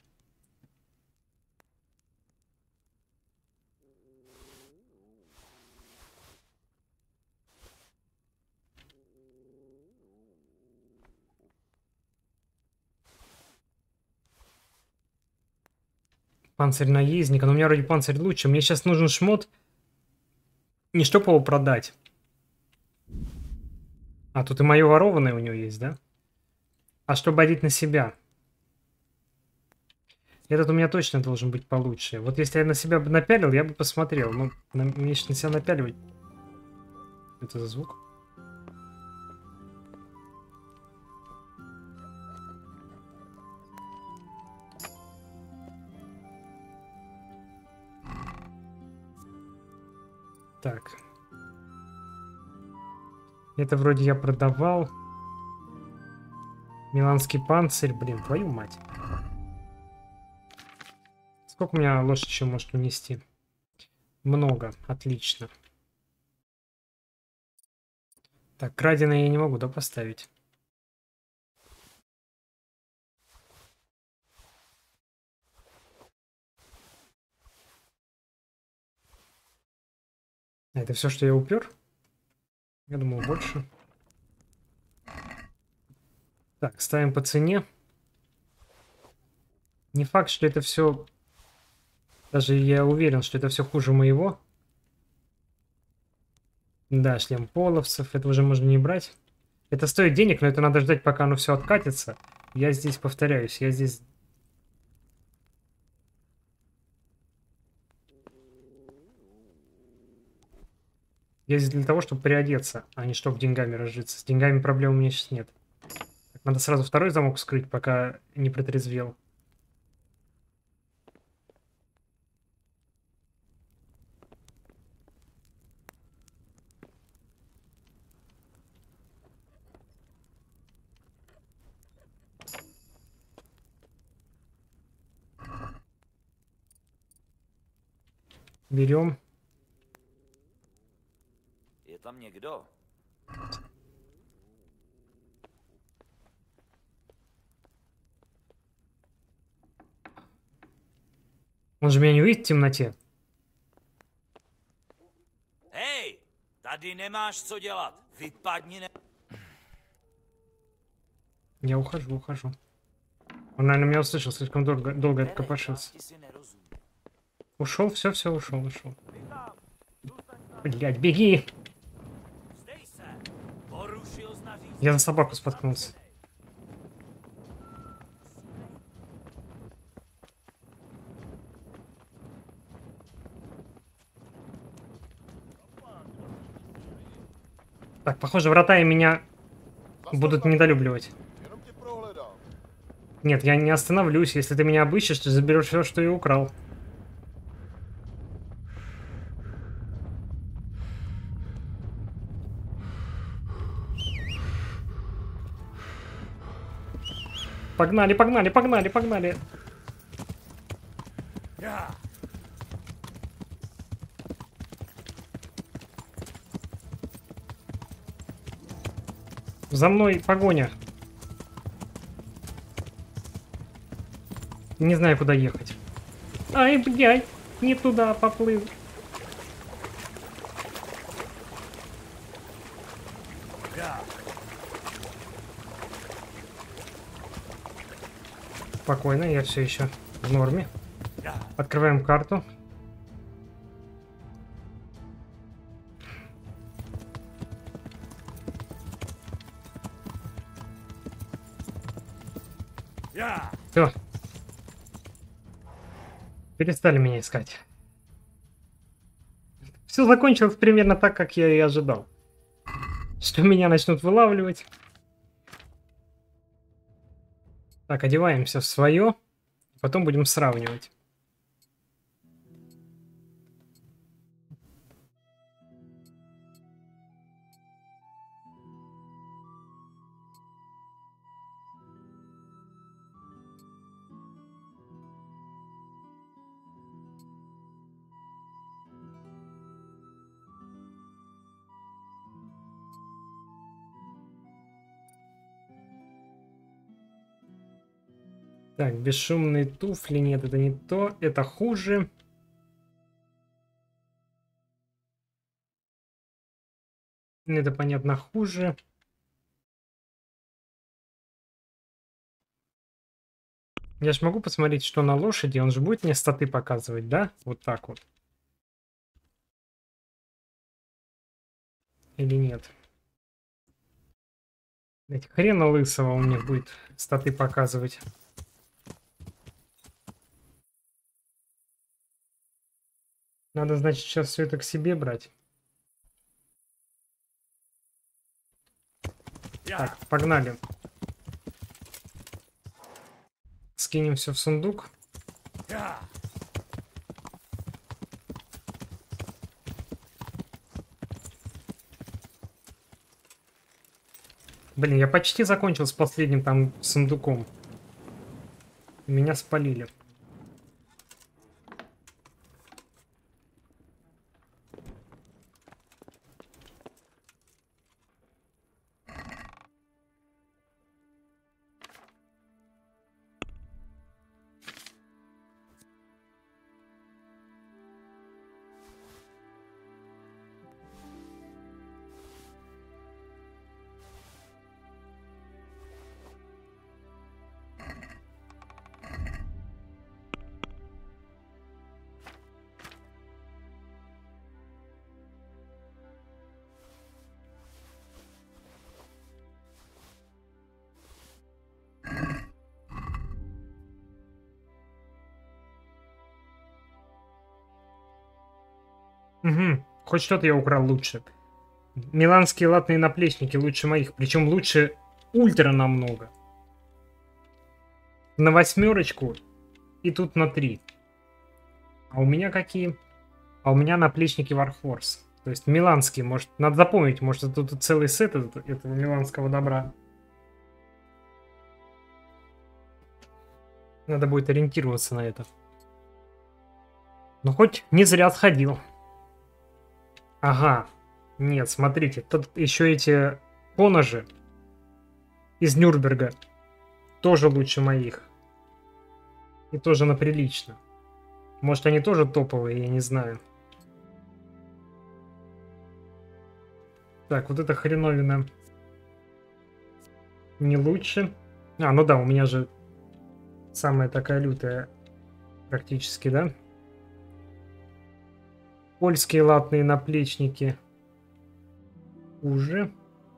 Панцирь наездника. Но у меня вроде панцирь лучше. Мне сейчас нужен шмот. Не чтоб его продать. А, тут и мое ворованное у него есть, да? А чтобы одеть на себя. Этот у меня точно должен быть получше. Вот если я на себя бы напялил, я бы посмотрел. Но мне сейчас на себя напяливать. Что это за звук? Так. Это вроде я продавал. Миланский панцирь. Блин, твою мать. Сколько у меня лошадь еще может унести? Много. Отлично. Так, краденое я не могу, да, поставить? Это все, что я упер? Я думал, больше. Так, ставим по цене. Не факт, что это все... Даже я уверен, что это все хуже моего. Да, шлем половцев. Это уже можно не брать. Это стоит денег, но это надо ждать, пока оно все откатится. Я здесь повторяюсь. Я здесь... Я здесь для того, чтобы приодеться, а не чтобы деньгами разжиться. С деньгами проблем у меня сейчас нет. Так, надо сразу второй замок вскрыть, пока не протрезвел. Берем. Je tam někdo? Он же меня не увидит в темноте. Hej, tady nemáš co dělat. Vypadni ne... Я ухожу. Он, наверное, меня услышал, слишком долго копошился. Ti si nerozumím. Ушел, все, ушел. Блять, беги! Zdej se. Porušil znařízení. Я за собаку споткнулся. Так, похоже, врата и меня будут недолюбливать. Нет, я не остановлюсь. Если ты меня обыщешь, ты заберешь все, что я украл. Погнали. За мной погоня. Не знаю, куда ехать. Ай, блядь, не туда поплыл. Спокойно, я все еще в норме. Открываем карту. Все. Перестали меня искать. Все закончилось примерно так, как я и ожидал. Что меня начнут вылавливать. Так, одеваемся в свое. Потом будем сравнивать. Так, бесшумные туфли. Нет, это не то. Это хуже. Это, понятно, хуже. Я ж могу посмотреть, что на лошади. Он же будет мне статы показывать, да? Вот так вот. Или нет? Блять, хрена лысого у них будет статы показывать. Надо, значит, сейчас все это к себе брать. Так, погнали. Скинем все в сундук. Блин, я почти закончил с последним там сундуком. Меня спалили. Угу. Хоть что-то я украл лучше. Миланские латные наплечники лучше моих. Причем лучше ультра намного. На 8 и тут на 3. А у меня какие? А у меня наплечники Warhorse. То есть миланские. Может, надо запомнить. Может, это тут целый сет этого миланского добра. Надо будет ориентироваться на это. Ну, хоть не зря сходил. Ага. Нет, смотрите. Тут еще эти поножи из Нюрнберга. Тоже лучше моих. И тоже на прилично. Может, они тоже топовые, я не знаю. Так, вот эта хреновина не лучше. А, ну да, у меня же самая такая лютая практически, да? Польские латные наплечники хуже.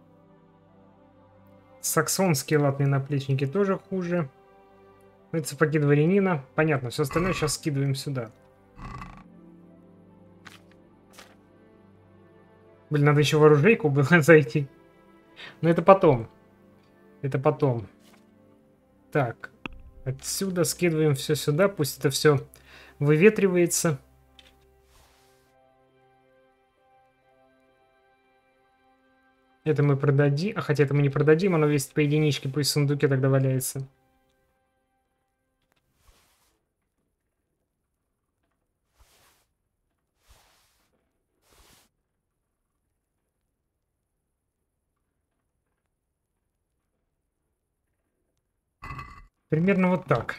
Саксонские латные наплечники тоже хуже. Ну, это сапоги дворянина. Понятно, все остальное сейчас скидываем сюда. Блин, надо еще в оружейку было зайти. Но это потом. Это потом. Так. Отсюда скидываем все сюда. Пусть это все выветривается. Это мы продадим. А хотя это мы не продадим. Оно весит по единичке. Пусть в сундуке тогда валяется. Примерно вот так.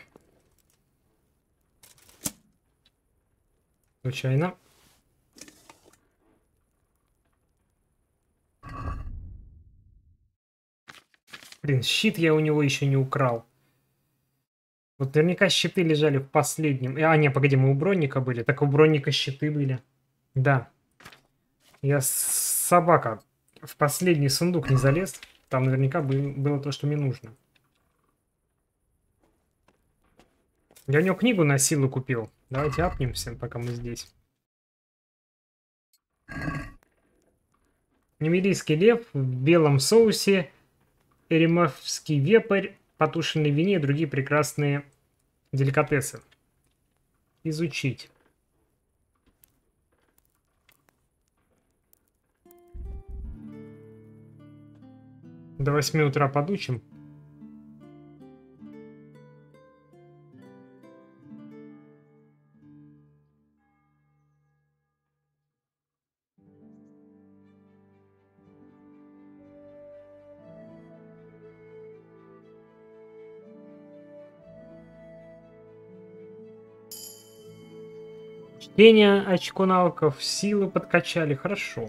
Случайно. Блин, щит я у него еще не украл. Вот наверняка щиты лежали в последнем. А, не, погоди, мы у Бронника были. Так у Бронника щиты были. Да. Я собака. В последний сундук не залез. Там наверняка было то, что мне нужно. Я у него книгу на силу купил. Давайте апнемся, пока мы здесь. Немирийский лев в белом соусе, эремовский вепрь, потушенный в вине и другие прекрасные деликатесы. Изучить. До 8 утра подучим. Чтение очко навыков, силы подкачали. Хорошо.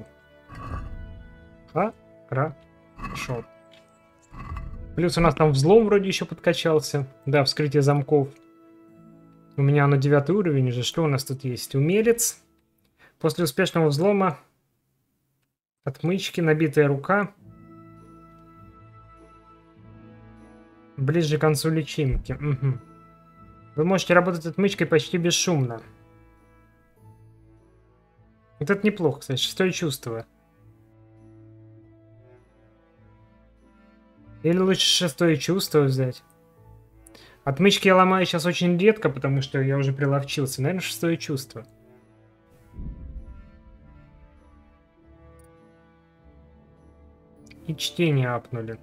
Хорошо. Плюс у нас там взлом вроде еще подкачался. Да, вскрытие замков. У меня на 9 уровень уже. Что у нас тут есть? Умелец. После успешного взлома отмычки, набитая рука. Ближе к концу личинки. Угу. Вы можете работать отмычкой почти бесшумно. Вот это неплохо, кстати. 6-е чувство. Или лучше 6-е чувство взять. Отмычки я ломаю сейчас очень редко, потому что я уже приловчился. Наверное, 6-е чувство. И чтение апнули.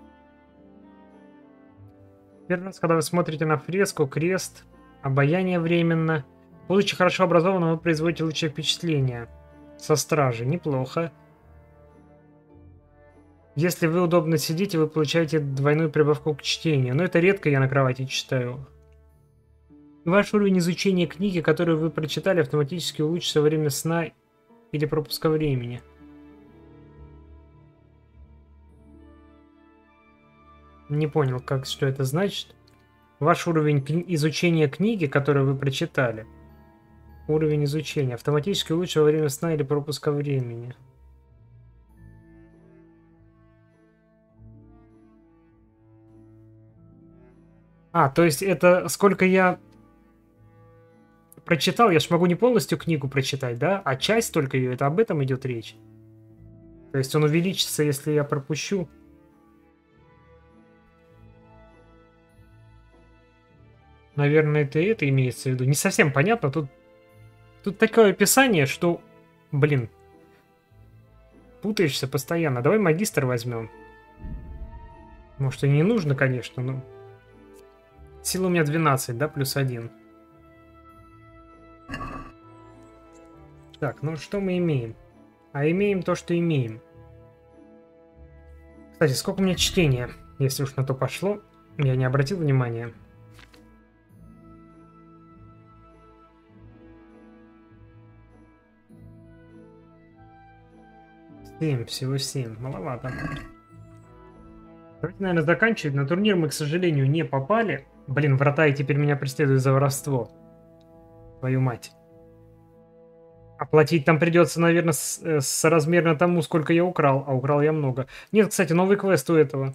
Первый раз, когда вы смотрите на фреску, крест, обаяние временно. Будучи хорошо образованным, вы производите лучшее впечатление. Со стражи. Неплохо. Если вы удобно сидите, вы получаете двойную прибавку к чтению. Но это редко я на кровати читаю. Ваш уровень изучения книги, которую вы прочитали, автоматически улучшится во время сна или пропуска времени. Не понял, что это значит. Ваш уровень изучения книги, которую вы прочитали. Уровень изучения. Автоматически улучшится во время сна или пропуска времени. А, то есть это сколько я прочитал, я ж могу не полностью книгу прочитать, да? А часть только ее, это об этом идет речь. То есть он увеличится, если я пропущу. Наверное, это имеется в виду. Не совсем понятно. Тут такое описание, что, блин, путаешься постоянно. Давай магистр возьмем. Может, и не нужно, конечно, но... Сила у меня 12, да, плюс 1. Так, ну что мы имеем? А имеем то, что имеем. Кстати, сколько у меня чтения, если уж на то пошло. Я не обратил внимания. 7, всего 7. Маловато. Давайте, наверное, заканчивать. На турнир мы, к сожалению, не попали. Блин, врата и теперь меня преследуют за воровство. Твою мать. Оплатить там придется, наверное, соразмерно тому, сколько я украл. А украл я много. Нет, кстати, новый квест у этого.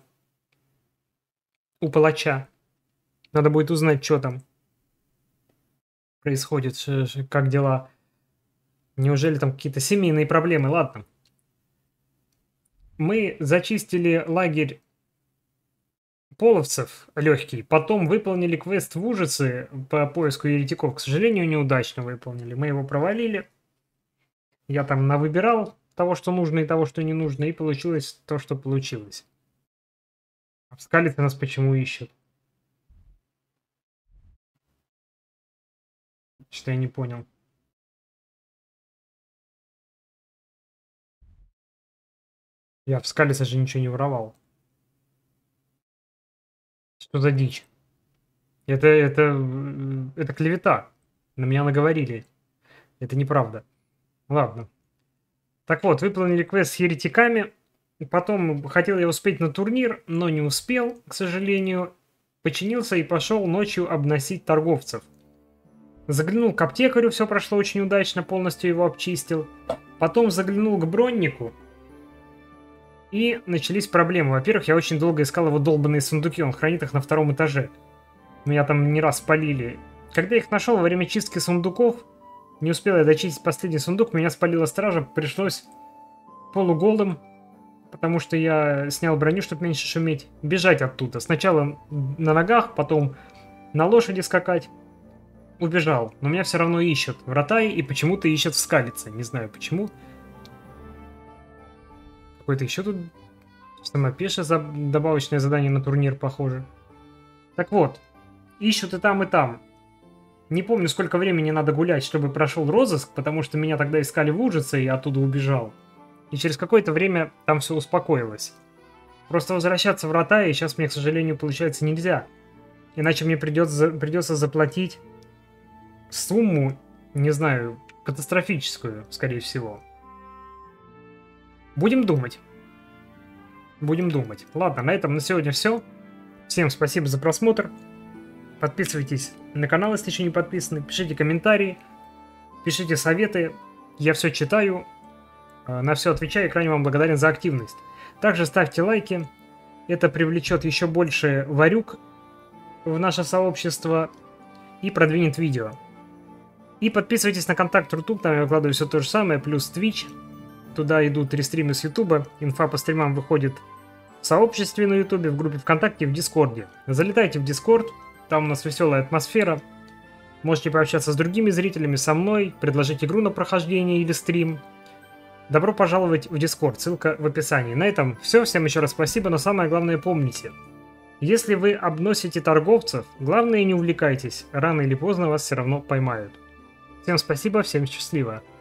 У палача. Надо будет узнать, что там происходит, как дела. Неужели там какие-то семейные проблемы? Ладно. Мы зачистили лагерь половцев легкий, потом выполнили квест в Ужице по поиску еретиков. К сожалению, неудачно выполнили. Мы его провалили. Я там навыбирал того, что нужно, и того, что не нужно, и получилось то, что получилось. А в Скалице нас почему ищут? Что я не понял. Я в Скалице же ничего не воровал. Что за дичь? Это клевета. На меня наговорили. Это неправда. Ладно. Так вот, выполнили квест с еретиками. Потом хотел я успеть на турнир, но не успел, к сожалению. починился и пошел ночью обносить торговцев. Заглянул к аптекарю, все прошло очень удачно, полностью его обчистил. Потом заглянул к броннику. И начались проблемы. Во-первых, я очень долго искал его долбанные сундуки, он хранит их на 2-м этаже. Меня там не раз спалили. Когда я их нашел во время чистки сундуков, не успел я дочистить последний сундук, меня спалила стража, пришлось полуголым, потому что я снял броню, чтобы меньше шуметь, бежать оттуда. Сначала на ногах, потом на лошади скакать. Убежал, но меня все равно ищут в Ротае и почему-то ищут в Скалице. Не знаю почему. Какое-то еще тут самопеше добавочное задание на турнир похоже. Так вот, ищут и там, и там. Не помню, сколько времени надо гулять, чтобы прошел розыск, потому что меня тогда искали в Ужице, и я оттуда убежал. И через какое-то время там все успокоилось. Просто возвращаться в Ротае сейчас мне, к сожалению, получается нельзя. Иначе мне придется заплатить сумму, не знаю, катастрофическую, скорее всего. Будем думать. Будем думать. Ладно, на этом на сегодня все. Всем спасибо за просмотр. Подписывайтесь на канал, если еще не подписаны. Пишите комментарии. Пишите советы. Я все читаю. На все отвечаю и крайне вам благодарен за активность. Также ставьте лайки. Это привлечет еще больше варюк в наше сообщество и продвинет видео. И подписывайтесь на контакт Рутуб, там я выкладываю все то же самое, плюс Twitch. Туда идут рестримы с Ютуба. Инфа по стримам выходит в сообществе на Ютубе, в группе ВКонтакте, в Дискорде. Залетайте в Дискорд, там у нас веселая атмосфера. Можете пообщаться с другими зрителями, со мной, предложить игру на прохождение или стрим. Добро пожаловать в Дискорд, ссылка в описании. На этом все, всем еще раз спасибо, но самое главное помните. Если вы обносите торговцев, главное не увлекайтесь, рано или поздно вас все равно поймают. Всем спасибо, всем счастливо.